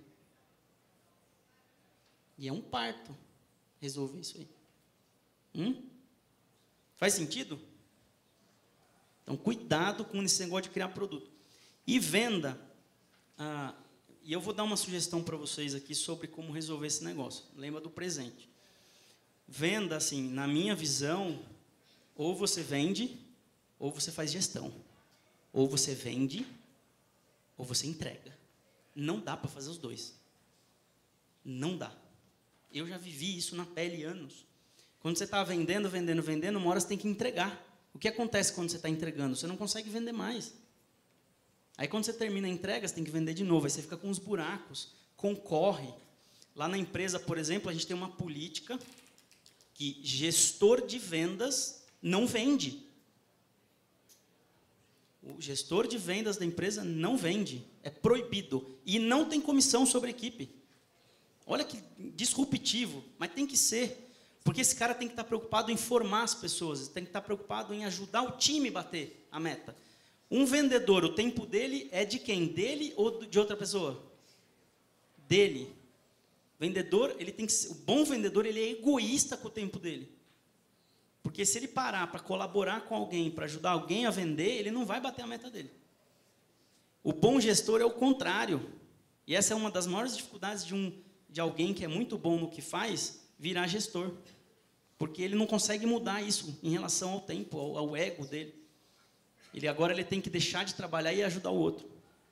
S2: E é um parto resolver isso aí. Faz sentido? Então, cuidado com esse negócio de criar produto. E venda. E eu vou dar uma sugestão para vocês aqui sobre como resolver esse negócio. Lembra do presente. Venda, assim, na minha visão, ou você vende, ou você faz gestão. Ou você vende, ou você entrega. Não dá para fazer os dois. Não dá. Eu já vivi isso na pele anos. Quando você está vendendo, uma hora você tem que entregar. O que acontece quando você está entregando? Você não consegue vender mais. Aí, quando você termina a entrega, você tem que vender de novo. Aí você fica com os buracos, concorre. Lá na empresa, por exemplo, a gente tem uma política que gestor de vendas não vende. O gestor de vendas da empresa não vende. É proibido. E não tem comissão sobre a equipe. Olha que disruptivo, mas tem que ser. Porque esse cara tem que estar preocupado em formar as pessoas, tem que estar preocupado em ajudar o time a bater a meta. Um vendedor, o tempo dele é de quem? Dele ou de outra pessoa? Dele. Vendedor, ele tem que ser, o bom vendedor, ele é egoísta com o tempo dele. Porque se ele parar para colaborar com alguém, para ajudar alguém a vender, ele não vai bater a meta dele. O bom gestor é o contrário. E essa é uma das maiores dificuldades de alguém que é muito bom no que faz, virar gestor. Porque ele não consegue mudar isso em relação ao tempo, ao ego dele. Agora ele tem que deixar de trabalhar e ajudar o outro.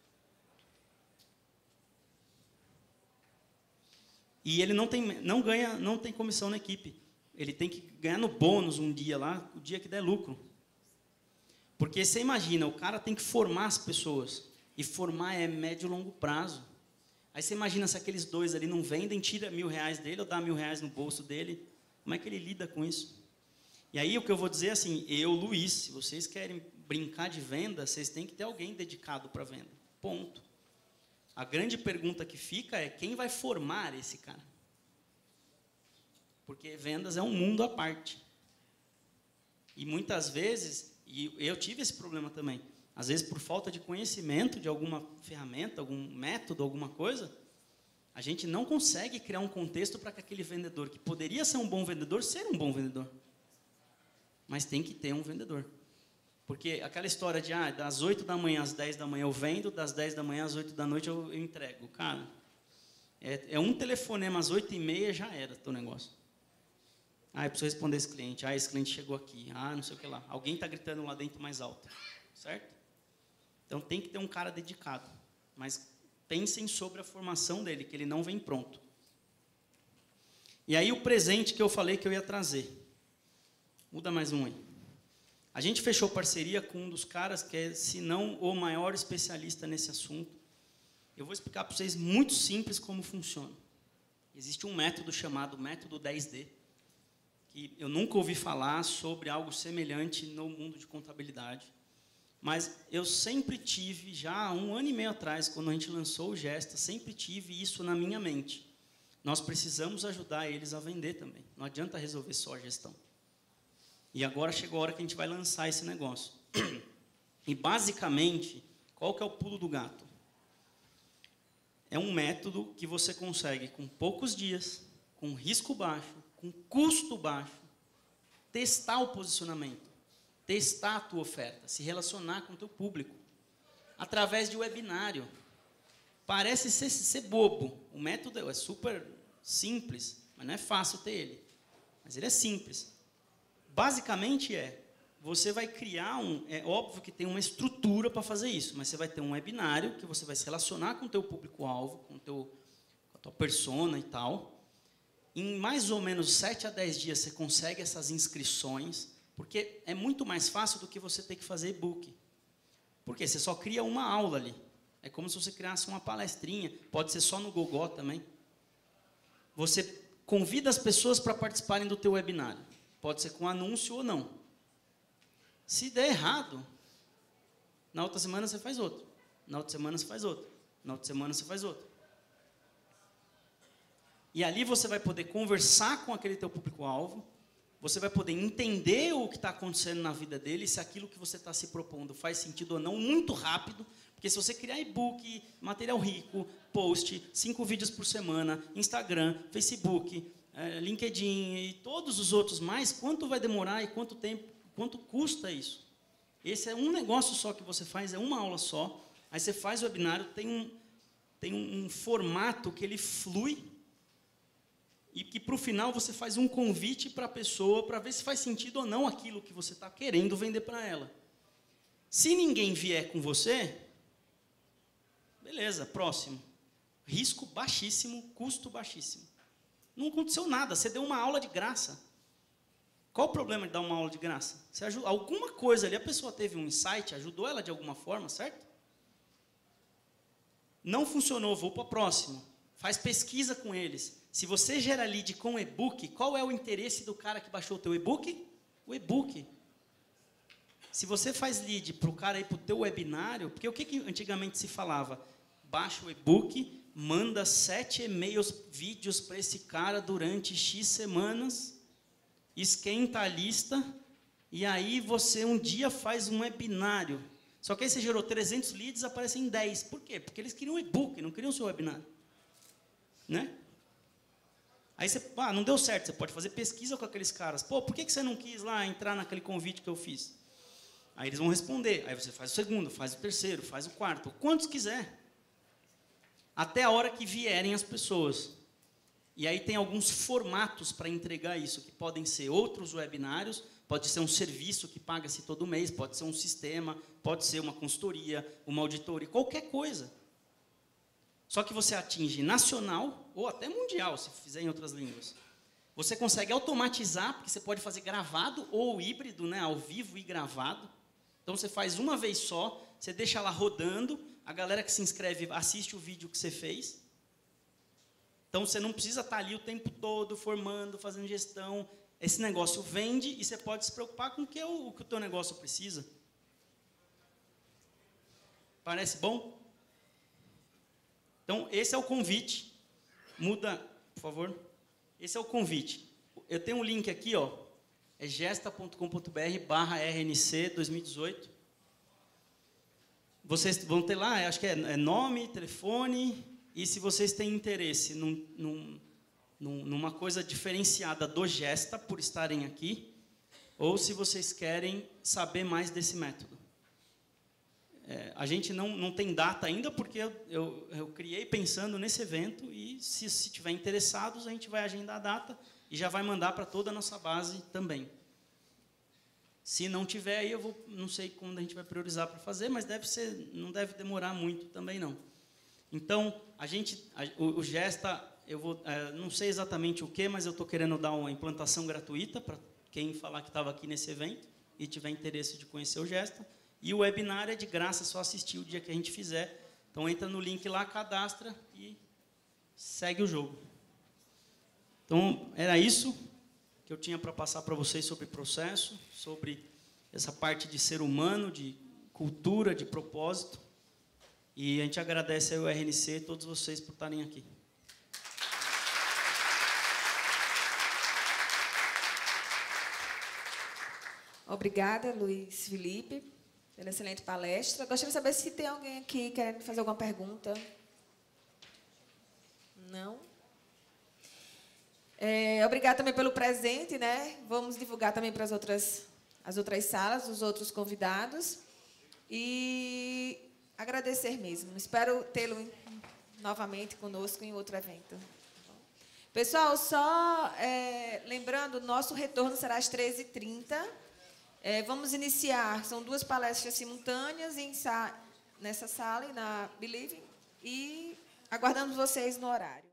S2: E ele não tem comissão na equipe. Ele tem que ganhar no bônus um dia lá, o dia que der lucro. Porque você imagina, o cara tem que formar as pessoas. E formar é médio e longo prazo. Aí você imagina se aqueles dois ali não vendem, tira R$1.000 dele ou dá R$1.000 no bolso dele. Como é que ele lida com isso? E aí o que eu vou dizer é assim, Luiz, se vocês querem brincar de venda, vocês têm que ter alguém dedicado para venda. Ponto. A grande pergunta que fica é quem vai formar esse cara? Porque vendas é um mundo à parte. E muitas vezes, e eu tive esse problema também, às vezes por falta de conhecimento de alguma ferramenta, algum método, alguma coisa, a gente não consegue criar um contexto para que aquele vendedor, que poderia ser um bom vendedor, ser um bom vendedor. Mas tem que ter um vendedor. Porque aquela história de, das 8 da manhã às 10 da manhã eu vendo, das 10 da manhã às 8 da noite eu entrego. Cara, é um telefonema às 8h30 já era o teu negócio. Eu preciso responder esse cliente. Esse cliente chegou aqui. Não sei o que lá. Alguém está gritando lá dentro mais alto. Certo? Então, tem que ter um cara dedicado. Mas pensem sobre a formação dele, que ele não vem pronto. E aí, o presente que eu falei que eu ia trazer. Muda mais um aí. A gente fechou parceria com um dos caras que é, se não o maior especialista nesse assunto. Eu vou explicar para vocês muito simples como funciona. Existe um método chamado método 10D, que eu nunca ouvi falar sobre algo semelhante no mundo de contabilidade. Mas eu sempre tive, já há 1 ano e meio atrás, quando a gente lançou o Gesta, sempre tive isso na minha mente. Nós precisamos ajudar eles a vender também. Não adianta resolver só a gestão. E agora chegou a hora que a gente vai lançar esse negócio. E, basicamente, qual que é o pulo do gato? É um método que você consegue, com poucos dias, com risco baixo, com custo baixo, testar o posicionamento, testar a tua oferta, se relacionar com o teu público, através de webinário. Parece ser bobo. O método é super simples, mas não é fácil ter ele. Mas ele é simples. Basicamente você vai criar é óbvio que tem uma estrutura para fazer isso, mas você vai ter um webinário que você vai se relacionar com o teu público-alvo, com a tua persona e tal. Em mais ou menos 7 a 10 dias você consegue essas inscrições, porque é muito mais fácil do que você ter que fazer e-book. Por quê? Você só cria uma aula ali. É como se você criasse uma palestrinha, pode ser só no Gogó também. Você convida as pessoas para participarem do teu webinário. Pode ser com anúncio ou não. Se der errado, na outra semana você faz outro. Na outra semana você faz outro. Na outra semana você faz outro. E ali você vai poder conversar com aquele teu público-alvo, você vai poder entender o que está acontecendo na vida dele, se aquilo que você está se propondo faz sentido ou não, muito rápido, porque se você criar e-book, material rico, post, 5 vídeos por semana, Instagram, Facebook, LinkedIn e todos os outros mais, quanto vai demorar e quanto tempo, quanto custa isso? Esse é um negócio só que você faz, é uma aula só, aí você faz o webinário, tem um formato que ele flui, e que, para o final, você faz um convite para a pessoa para ver se faz sentido ou não aquilo que você está querendo vender para ela. Se ninguém vier com você, beleza, próximo. Risco baixíssimo, custo baixíssimo. Não aconteceu nada, você deu uma aula de graça. Qual o problema de dar uma aula de graça? Você ajuda, alguma coisa ali, a pessoa teve um insight, ajudou ela de alguma forma, certo? Não funcionou, vou para o próximo. Faz pesquisa com eles. Se você gera lead com e-book, qual é o interesse do cara que baixou o teu e-book? O e-book. Se você faz lead para o cara ir para o teu webinário, porque o que antigamente se falava? Baixa o e-book, manda 7 e-mails, vídeos para esse cara durante X semanas, esquenta a lista, e aí você um dia faz um webinário. Só que aí você gerou 300 leads, aparecem 10. Por quê? Porque eles queriam um e-book, não queriam o seu webinário. Né? Aí você, não deu certo, você pode fazer pesquisa com aqueles caras. Pô, por que você não quis lá entrar naquele convite que eu fiz? Aí eles vão responder. Aí você faz o segundo, faz o terceiro, faz o quarto, quantos quiser. Até a hora que vierem as pessoas. E aí tem alguns formatos para entregar isso, que podem ser outros webinários, pode ser um serviço que paga-se todo mês, pode ser um sistema, pode ser uma consultoria, uma auditoria, qualquer coisa. Só que você atinge nacional ou até mundial, se fizer em outras línguas. Você consegue automatizar, porque você pode fazer gravado ou híbrido, né, ao vivo e gravado. Então, você faz uma vez só, você deixa lá rodando, a galera que se inscreve assiste o vídeo que você fez. Então, você não precisa estar ali o tempo todo formando, fazendo gestão. Esse negócio vende e você pode se preocupar com o que o teu negócio precisa. Parece bom? Então, esse é o convite. Muda, por favor. Esse é o convite. Eu tenho um link aqui, ó. É gesta.com.br/RNC 2018. Vocês vão ter lá, acho que é nome, telefone, e se vocês têm interesse numa coisa diferenciada do Gesta, por estarem aqui, ou se vocês querem saber mais desse método. A gente não tem data ainda, porque eu criei pensando nesse evento, e se tiver interessados, a gente vai agendar a data e já vai mandar para toda a nossa base também. Se não tiver, aí não sei quando a gente vai priorizar para fazer, mas não deve demorar muito também não. Então, o Gesta, não sei exatamente o que, mas eu estou querendo dar uma implantação gratuita para quem falar que estava aqui nesse evento e tiver interesse de conhecer o Gesta. E o webinar é de graça, só assistir o dia que a gente fizer. Então, entra no link lá, cadastra e segue o jogo. Então, era isso que eu tinha para passar para vocês sobre processo, sobre essa parte de ser humano, de cultura, de propósito. E a gente agradece ao RNC e todos vocês por estarem aqui.
S3: Obrigada, Luiz Felipe, pela excelente palestra. Gostaria de saber se tem alguém aqui querendo fazer alguma pergunta. Não? Obrigada também pelo presente, né? Vamos divulgar também para as outras salas, os outros convidados. E agradecer mesmo. Espero tê-lo novamente conosco em outro evento. Pessoal, só lembrando, nosso retorno será às 13h30. Vamos iniciar, são 2 palestras simultâneas nessa sala e na Believe, e aguardamos vocês no horário.